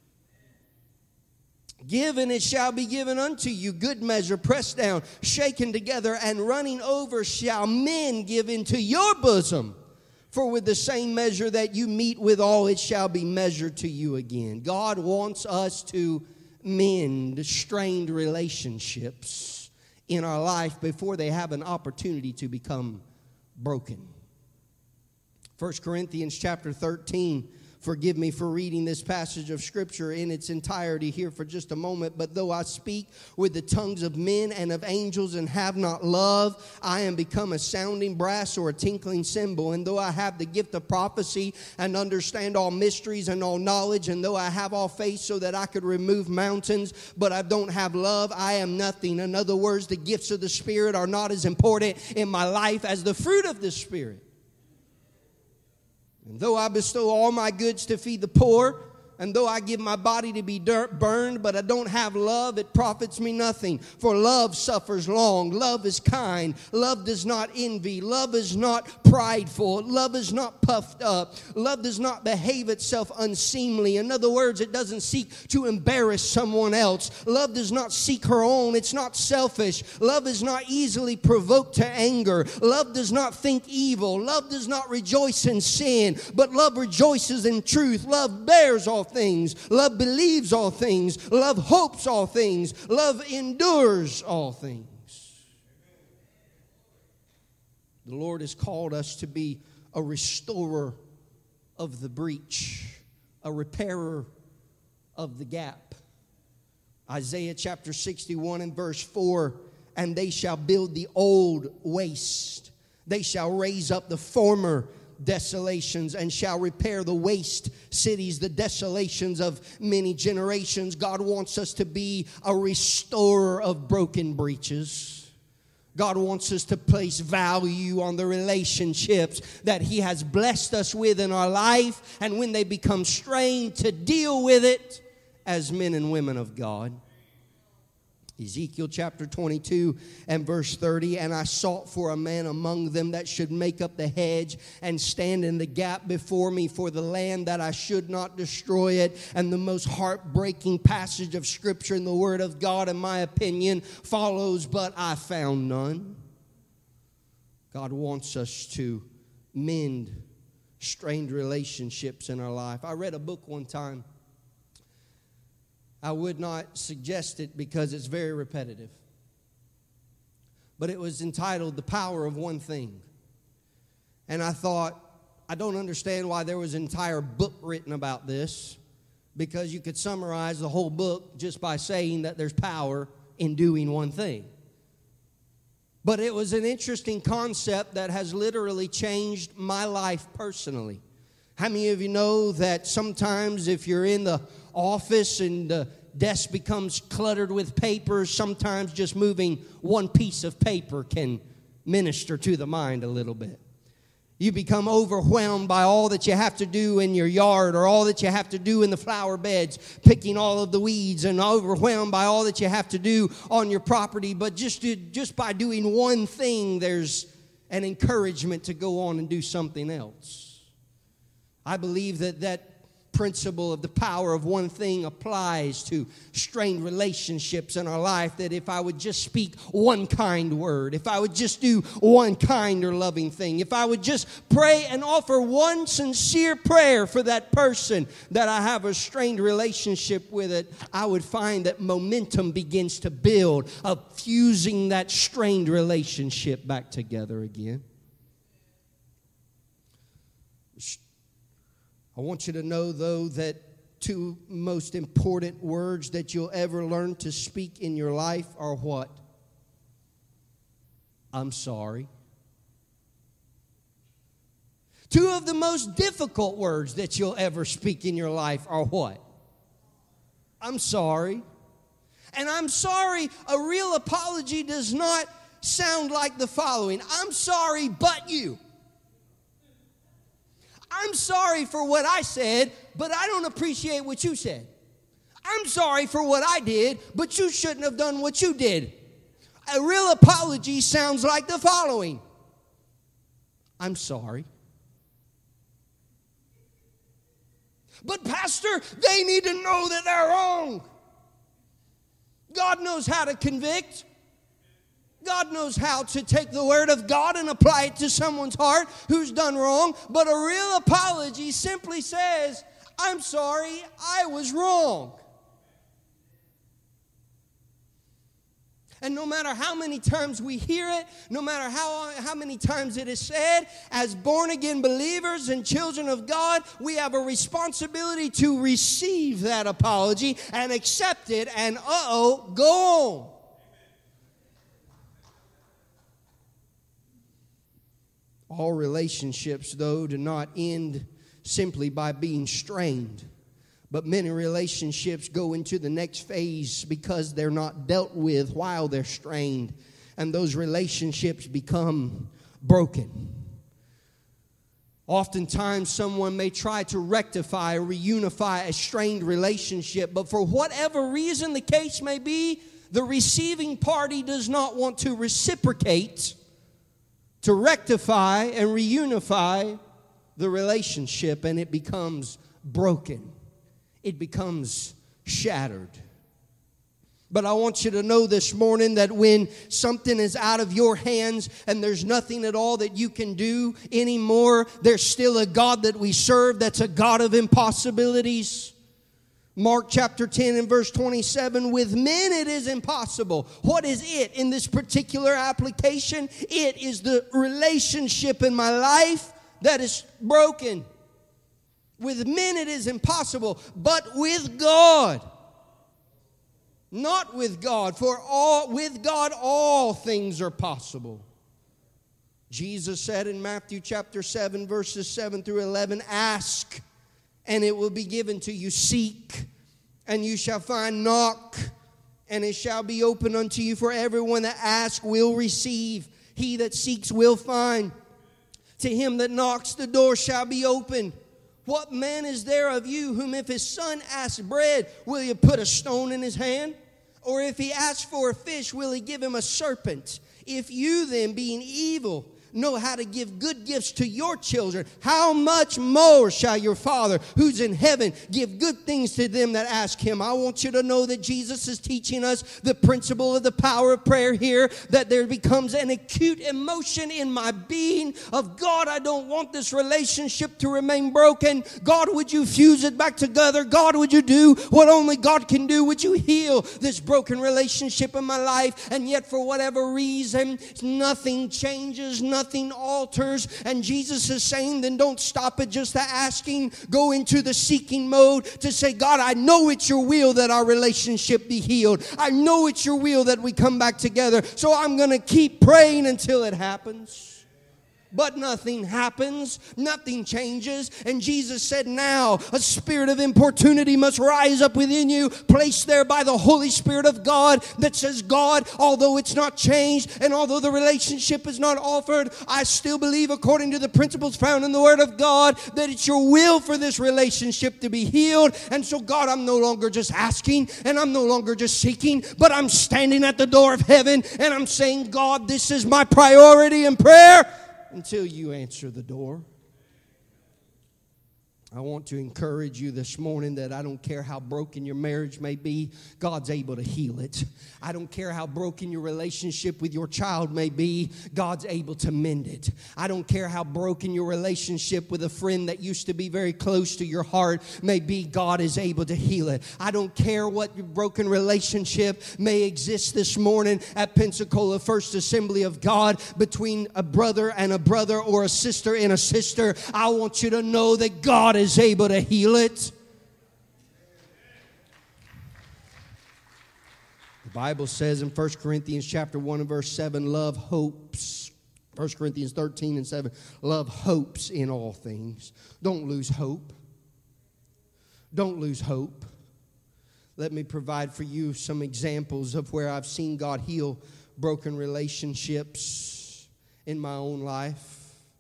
Give, and it shall be given unto you. Good measure, pressed down, shaken together, and running over shall men give into your bosom. For with the same measure that you meet withal, it shall be measured to you again. God wants us to mend strained relationships in our life before they have an opportunity to become broken. First Corinthians chapter thirteen. Forgive me for reading this passage of Scripture in its entirety here for just a moment. But though I speak with the tongues of men and of angels and have not love, I am become a sounding brass or a tinkling cymbal. And though I have the gift of prophecy and understand all mysteries and all knowledge, and though I have all faith so that I could remove mountains, but I don't have love, I am nothing. In other words, the gifts of the Spirit are not as important in my life as the fruit of the Spirit. And though I bestow all my goods to feed the poor, and though I give my body to be dirt burned, but I don't have love, it profits me nothing. For love suffers long. Love is kind. Love does not envy. Love is not prideful. Love is not puffed up. Love does not behave itself unseemly. In other words, it doesn't seek to embarrass someone else. Love does not seek her own. It's not selfish. Love is not easily provoked to anger. Love does not think evil. Love does not rejoice in sin, but love rejoices in truth. Love bears all things. Love believes all things. Love hopes all things. Love endures all things. The Lord has called us to be a restorer of the breach, a repairer of the gap. Isaiah chapter sixty-one and verse four, and they shall build the old waste. They shall raise up the former desolations and shall repair the waste cities, the desolations of many generations. God wants us to be a restorer of broken breaches. God wants us to place value on the relationships that He has blessed us with in our life, and when they become strained, to deal with it as men and women of God. Ezekiel chapter twenty-two and verse thirty, and I sought for a man among them that should make up the hedge and stand in the gap before me for the land, that I should not destroy it. And the most heartbreaking passage of Scripture in the Word of God, in my opinion, follows, but I found none. God wants us to mend strained relationships in our life. I read a book one time. I would not suggest it because it's very repetitive. But it was entitled The Power of One Thing. And I thought, I don't understand why there was an entire book written about this, because you could summarize the whole book just by saying that there's power in doing one thing. But it was an interesting concept that has literally changed my life personally. How many of you know that sometimes if you're in the office and the desk becomes cluttered with papers, sometimes just moving one piece of paper can minister to the mind a little bit? You become overwhelmed by all that you have to do in your yard, or all that you have to do in the flower beds, picking all of the weeds, and overwhelmed by all that you have to do on your property. But just, to, just by doing one thing, there's an encouragement to go on and do something else. I believe that that principle of the power of one thing applies to strained relationships in our life, that if I would just speak one kind word, if I would just do one kind or loving thing, if I would just pray and offer one sincere prayer for that person that I have a strained relationship with, it, I would find that momentum begins to build of fusing that strained relationship back together again. I want you to know, though, that two most important words that you'll ever learn to speak in your life are what? I'm sorry. Two of the most difficult words that you'll ever speak in your life are what? I'm sorry. And I'm sorry, a real apology does not sound like the following. I'm sorry, but you. I'm sorry for what I said, but I don't appreciate what you said. I'm sorry for what I did, but you shouldn't have done what you did. A real apology sounds like the following. I'm sorry. But Pastor, they need to know that they're wrong. God knows how to convict. God knows how to take the word of God and apply it to someone's heart who's done wrong. But a real apology simply says, I'm sorry, I was wrong. And no matter how many times we hear it, no matter how, how many times it is said, as born-again believers and children of God, we have a responsibility to receive that apology and accept it and, uh-oh, go on. All relationships, though, do not end simply by being strained. But many relationships go into the next phase because they're not dealt with while they're strained. And those relationships become broken. Oftentimes, someone may try to rectify or reunify a strained relationship, but for whatever reason the case may be, the receiving party does not want to reciprocate to rectify and reunify the relationship, and it becomes broken. It becomes shattered. But I want you to know this morning that when something is out of your hands and there's nothing at all that you can do anymore, there's still a God that we serve that's a God of impossibilities. Mark chapter ten and verse twenty-seven, with men it is impossible. What is it in this particular application? It is the relationship in my life that is broken. With men it is impossible, but with God, not with God, for all with God all things are possible. Jesus said in Matthew chapter seven, verses seven through eleven, ask, and it will be given to you. Seek, and you shall find. Knock, and it shall be opened unto you. For everyone that asks will receive. He that seeks will find. To him that knocks, the door shall be opened. What man is there of you whom if his son asks bread, will you put a stone in his hand? Or if he asks for a fish, will he give him a serpent? If you then, being evil, know how to give good gifts to your children, how much more shall your Father who's in heaven give good things to them that ask him? I want you to know that Jesus is teaching us the principle of the power of prayer here, that there becomes an acute emotion in my being of, God, I don't want this relationship to remain broken. God, would you fuse it back together? God, would you do what only God can do? Would you heal this broken relationship in my life? And yet for whatever reason, nothing changes, nothing Nothing alters. And Jesus is saying, then don't stop at just the asking. Go into the seeking mode to say, God, I know it's your will that our relationship be healed. I know it's your will that we come back together. So I'm going to keep praying until it happens. But nothing happens, nothing changes. And Jesus said, now a spirit of importunity must rise up within you, placed there by the Holy Spirit of God, that says, God, although it's not changed and although the relationship is not offered, I still believe, according to the principles found in the Word of God, that it's your will for this relationship to be healed. And so, God, I'm no longer just asking and I'm no longer just seeking, but I'm standing at the door of heaven and I'm saying, God, this is my priority in prayer. Until you answer the door. I want to encourage you this morning that I don't care how broken your marriage may be, God's able to heal it. I don't care how broken your relationship with your child may be, God's able to mend it. I don't care how broken your relationship with a friend that used to be very close to your heart may be, God is able to heal it. I don't care what your broken relationship may exist this morning at Pensacola First Assembly of God between a brother and a brother or a sister and a sister. I want you to know that God is able to heal it. The Bible says in First Corinthians chapter one and verse seven, love hopes. First Corinthians thirteen and seven, love hopes in all things. Don't lose hope. Don't lose hope. Let me provide for you some examples of where I've seen God heal broken relationships in my own life.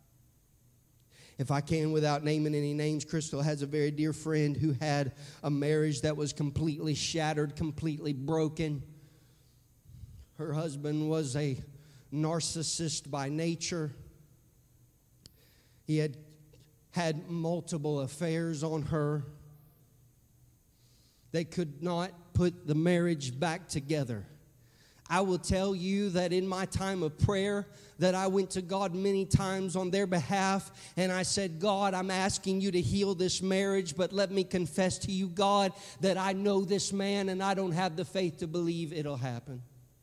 If I can, without naming any names, Crystal has a very dear friend who had a marriage that was completely shattered, completely broken. Her husband was a narcissist by nature. He had had multiple affairs on her. They could not put the marriage back together. I will tell you that in my time of prayer, that I went to God many times on their behalf, and I said, God, I'm asking you to heal this marriage, but let me confess to you, God, that I know this man and I don't have the faith to believe it'll happen.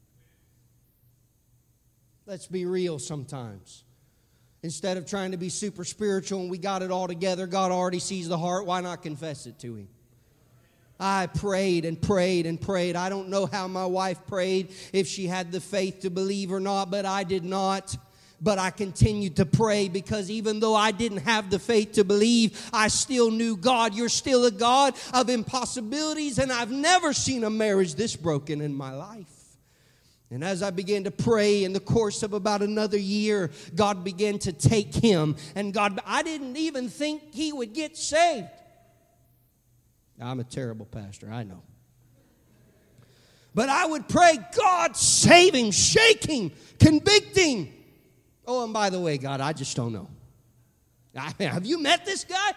Let's be real sometimes. Instead of trying to be super spiritual and we got it all together, God already sees the heart. Why not confess it to Him? I prayed and prayed and prayed. I don't know how my wife prayed, if she had the faith to believe or not, but I did not. But I continued to pray because even though I didn't have the faith to believe, I still knew, God, you're still a God of impossibilities, and I've never seen a marriage this broken in my life. And as I began to pray in the course of about another year, God began to take him. And God, I didn't even think he would get saved. I'm a terrible pastor, I know. But I would pray, God, saving, shaking, convicting. Oh, and by the way, God, I just don't know. I, have you met this guy?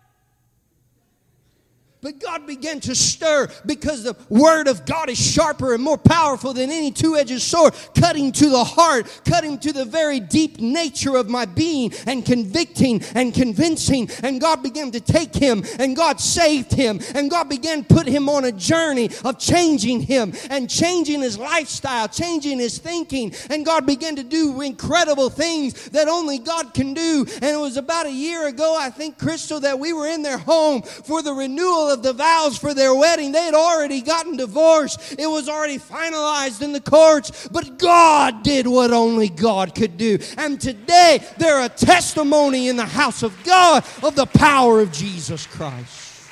But God began to stir because the word of God is sharper and more powerful than any two-edged sword, cutting to the heart, cutting to the very deep nature of my being and convicting and convincing. And God began to take him, and God saved him, and God began to put him on a journey of changing him and changing his lifestyle, changing his thinking. And God began to do incredible things that only God can do. And it was about a year ago, I think, Crystal, that we were in their home for the renewal of the vows for their wedding. They had already gotten divorced. It was already finalized in the courts. But God did what only God could do. And today they're a testimony in the house of God of the power of Jesus Christ.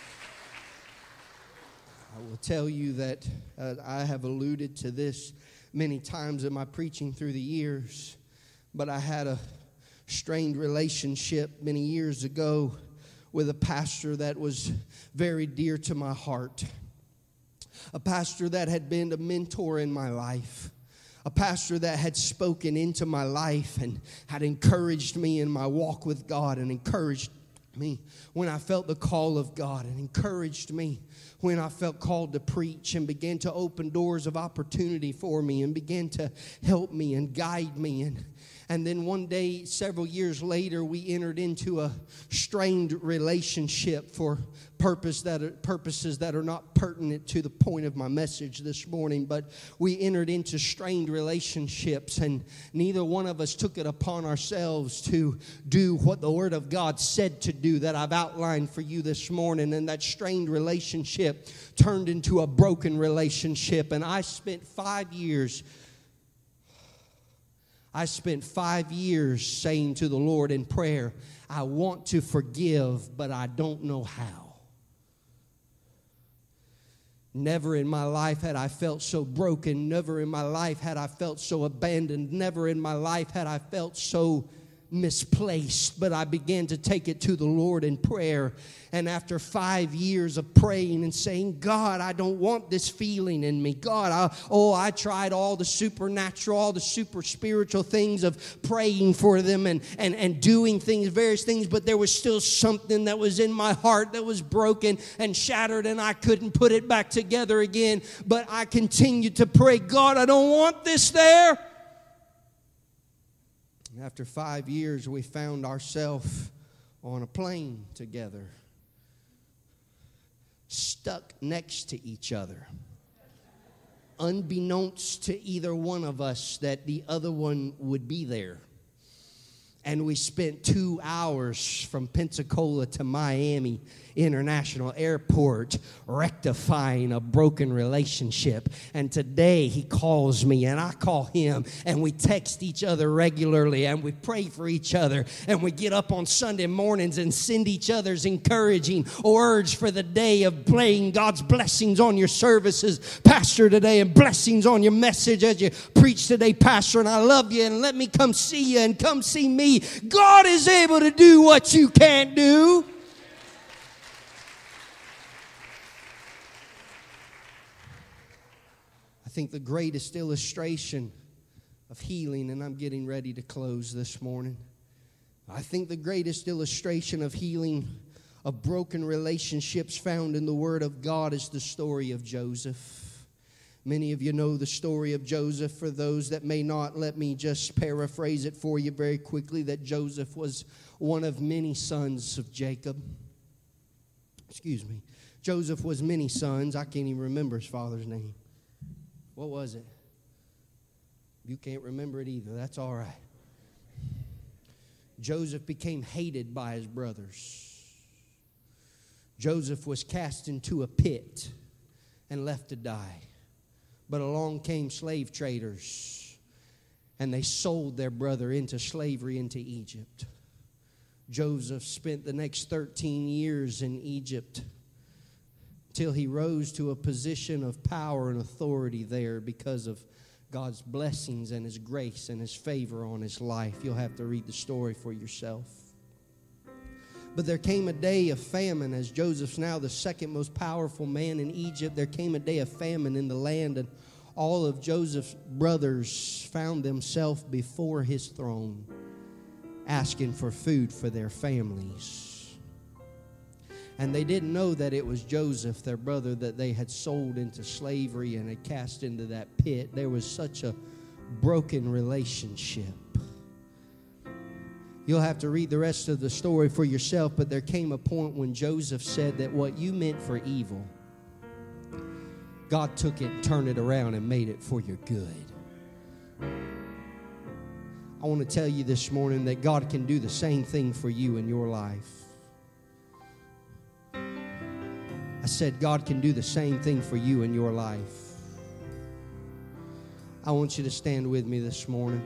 I will tell you that uh, I have alluded to this many times in my preaching through the years. But I had a strained relationship many years ago with a pastor that was very dear to my heart. A pastor that had been a mentor in my life. A pastor that had spoken into my life and had encouraged me in my walk with God and encouraged me when I felt the call of God and encouraged me when I felt called to preach and began to open doors of opportunity for me and began to help me and guide me. And And then one day, several years later, we entered into a strained relationship for purpose that are, purposes that are not pertinent to the point of my message this morning. But we entered into strained relationships, and neither one of us took it upon ourselves to do what the Word of God said to do that I've outlined for you this morning. And that strained relationship turned into a broken relationship. And I spent five years I spent five years saying to the Lord in prayer, I want to forgive, but I don't know how. Never in my life had I felt so broken. Never in my life had I felt so abandoned. Never in my life had I felt so misplaced, but I began to take it to the Lord in prayer. And after five years of praying and saying, God, I don't want this feeling in me. God, I, oh, I tried all the supernatural, all the super spiritual things of praying for them and, and, and doing things, various things, but there was still something that was in my heart that was broken and shattered, and I couldn't put it back together again. But I continued to pray, God, I don't want this there. After five years, we found ourselves on a plane together, stuck next to each other, unbeknownst to either one of us that the other one would be there. And we spent two hours from Pensacola to Miami International Airport rectifying a broken relationship. And today he calls me and I call him, and we text each other regularly and we pray for each other, and we get up on Sunday mornings and send each other's encouraging words for the day of praying God's blessings on your services, Pastor, today, and blessings on your message as you preach today, Pastor, and I love you, and let me come see you and come see me. God is able to do what you can't do. I think the greatest illustration of healing, and I'm getting ready to close this morning. I think the greatest illustration of healing of broken relationships found in the Word of God is the story of Joseph. Many of you know the story of Joseph. For those that may not, let me just paraphrase it for you very quickly, that Joseph was one of many sons of Jacob. Excuse me. Joseph was many sons. I can't even remember his father's name. What was it? You can't remember it either. That's all right. Joseph became hated by his brothers. Joseph was cast into a pit and left to die. But along came slave traders, and they sold their brother into slavery into Egypt. Joseph spent the next thirteen years in Egypt till he rose to a position of power and authority there because of God's blessings and His grace and His favor on his life. You'll have to read the story for yourself. But there came a day of famine, as Joseph's now the second most powerful man in Egypt. There came a day of famine in the land, and all of Joseph's brothers found themselves before his throne, asking for food for their families. And they didn't know that it was Joseph, their brother, that they had sold into slavery and had cast into that pit. There was such a broken relationship. You'll have to read the rest of the story for yourself, but there came a point when Joseph said that what you meant for evil, God took it and turned it around and made it for your good. I want to tell you this morning that God can do the same thing for you in your life. I said God can do the same thing for you in your life. I want you to stand with me this morning.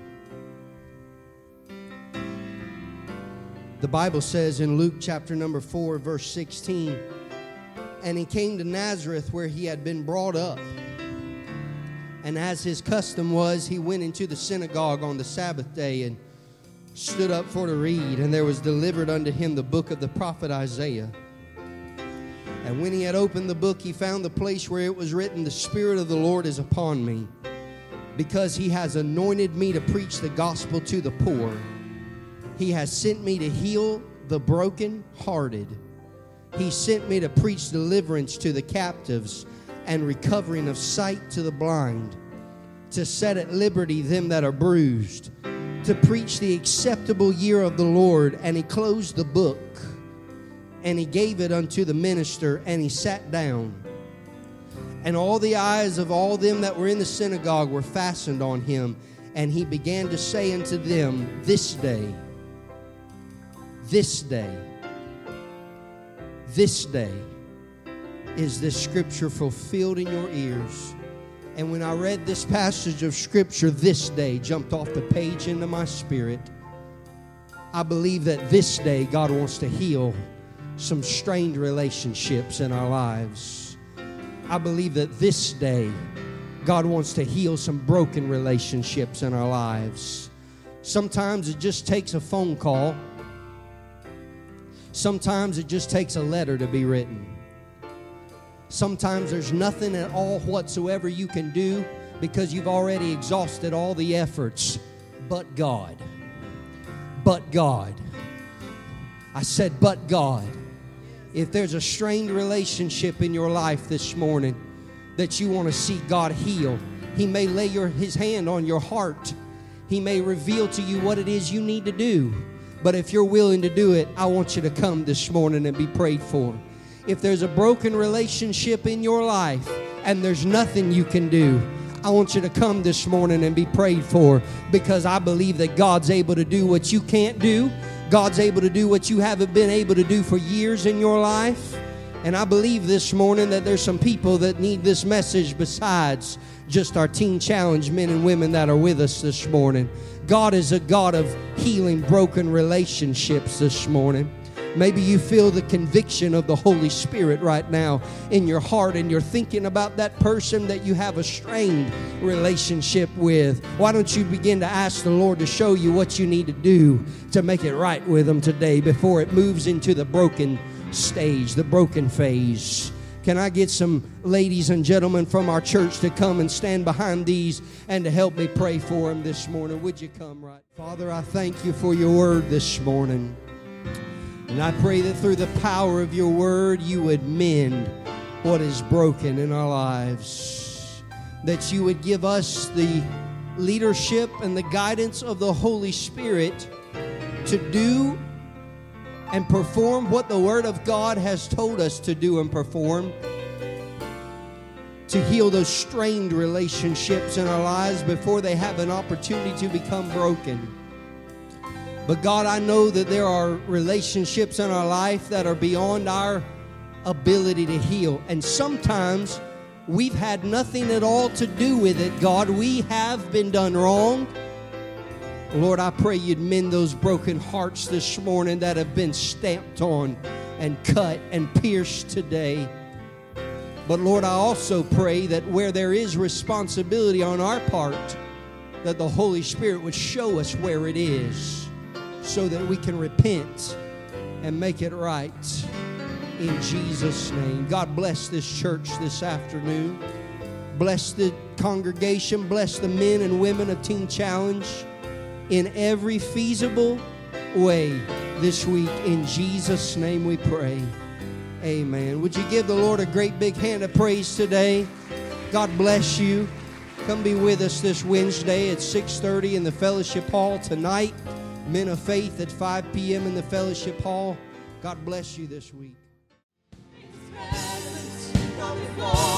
The Bible says in Luke chapter number four, verse sixteen, and he came to Nazareth where he had been brought up. And as his custom was, he went into the synagogue on the Sabbath day and stood up for to read. And there was delivered unto him the book of the prophet Isaiah. And when he had opened the book, he found the place where it was written, the Spirit of the Lord is upon me, because he has anointed me to preach the gospel to the poor. He has sent me to heal the brokenhearted. He sent me to preach deliverance to the captives and recovering of sight to the blind, to set at liberty them that are bruised, to preach the acceptable year of the Lord. And he closed the book, and he gave it unto the minister, and he sat down. And all the eyes of all them that were in the synagogue were fastened on him. And he began to say unto them, This day, this day, this day is this scripture fulfilled in your ears. And when I read this passage of scripture, this day jumped off the page into my spirit. I believe that this day God wants to heal some strained relationships in our lives. I believe that this day God wants to heal some broken relationships in our lives. Sometimes it just takes a phone call. Sometimes it just takes a letter to be written. Sometimes there's nothing at all whatsoever you can do because you've already exhausted all the efforts. But God. But God. I said, but God. If there's a strained relationship in your life this morning that you want to see God heal, He may lay your, His hand on your heart. He may reveal to you what it is you need to do. But if you're willing to do it, I want you to come this morning and be prayed for. If there's a broken relationship in your life and there's nothing you can do, I want you to come this morning and be prayed for, because I believe that God's able to do what you can't do. God's able to do what you haven't been able to do for years in your life. And I believe this morning that there's some people that need this message besides just our Teen Challenge men and women that are with us this morning. God is a God of healing broken relationships this morning. Maybe you feel the conviction of the Holy Spirit right now in your heart, and you're thinking about that person that you have a strained relationship with. Why don't you begin to ask the Lord to show you what you need to do to make it right with them today before it moves into the broken stage, the broken phase. Can I get some ladies and gentlemen from our church to come and stand behind these and to help me pray for them this morning? Would you come right? Father, I thank you for your word this morning. And I pray that through the power of your word, you would mend what is broken in our lives. That you would give us the leadership and the guidance of the Holy Spirit to do and perform what the Word of God has told us to do and perform, to heal those strained relationships in our lives before they have an opportunity to become broken. But God, I know that there are relationships in our life that are beyond our ability to heal. And sometimes we've had nothing at all to do with it, God. We have been done wrong. Lord, I pray you'd mend those broken hearts this morning that have been stamped on and cut and pierced today. But Lord, I also pray that where there is responsibility on our part, that the Holy Spirit would show us where it is so that we can repent and make it right. In Jesus' name. God bless this church this afternoon. Bless the congregation. Bless the men and women of Teen Challenge in every feasible way this week. In Jesus' name we pray. Amen. Would you give the Lord a great big hand of praise today? God bless you. Come be with us this Wednesday at six thirty in the Fellowship Hall tonight. Men of Faith at five p.m. in the Fellowship Hall. God bless you this week. His presence, go before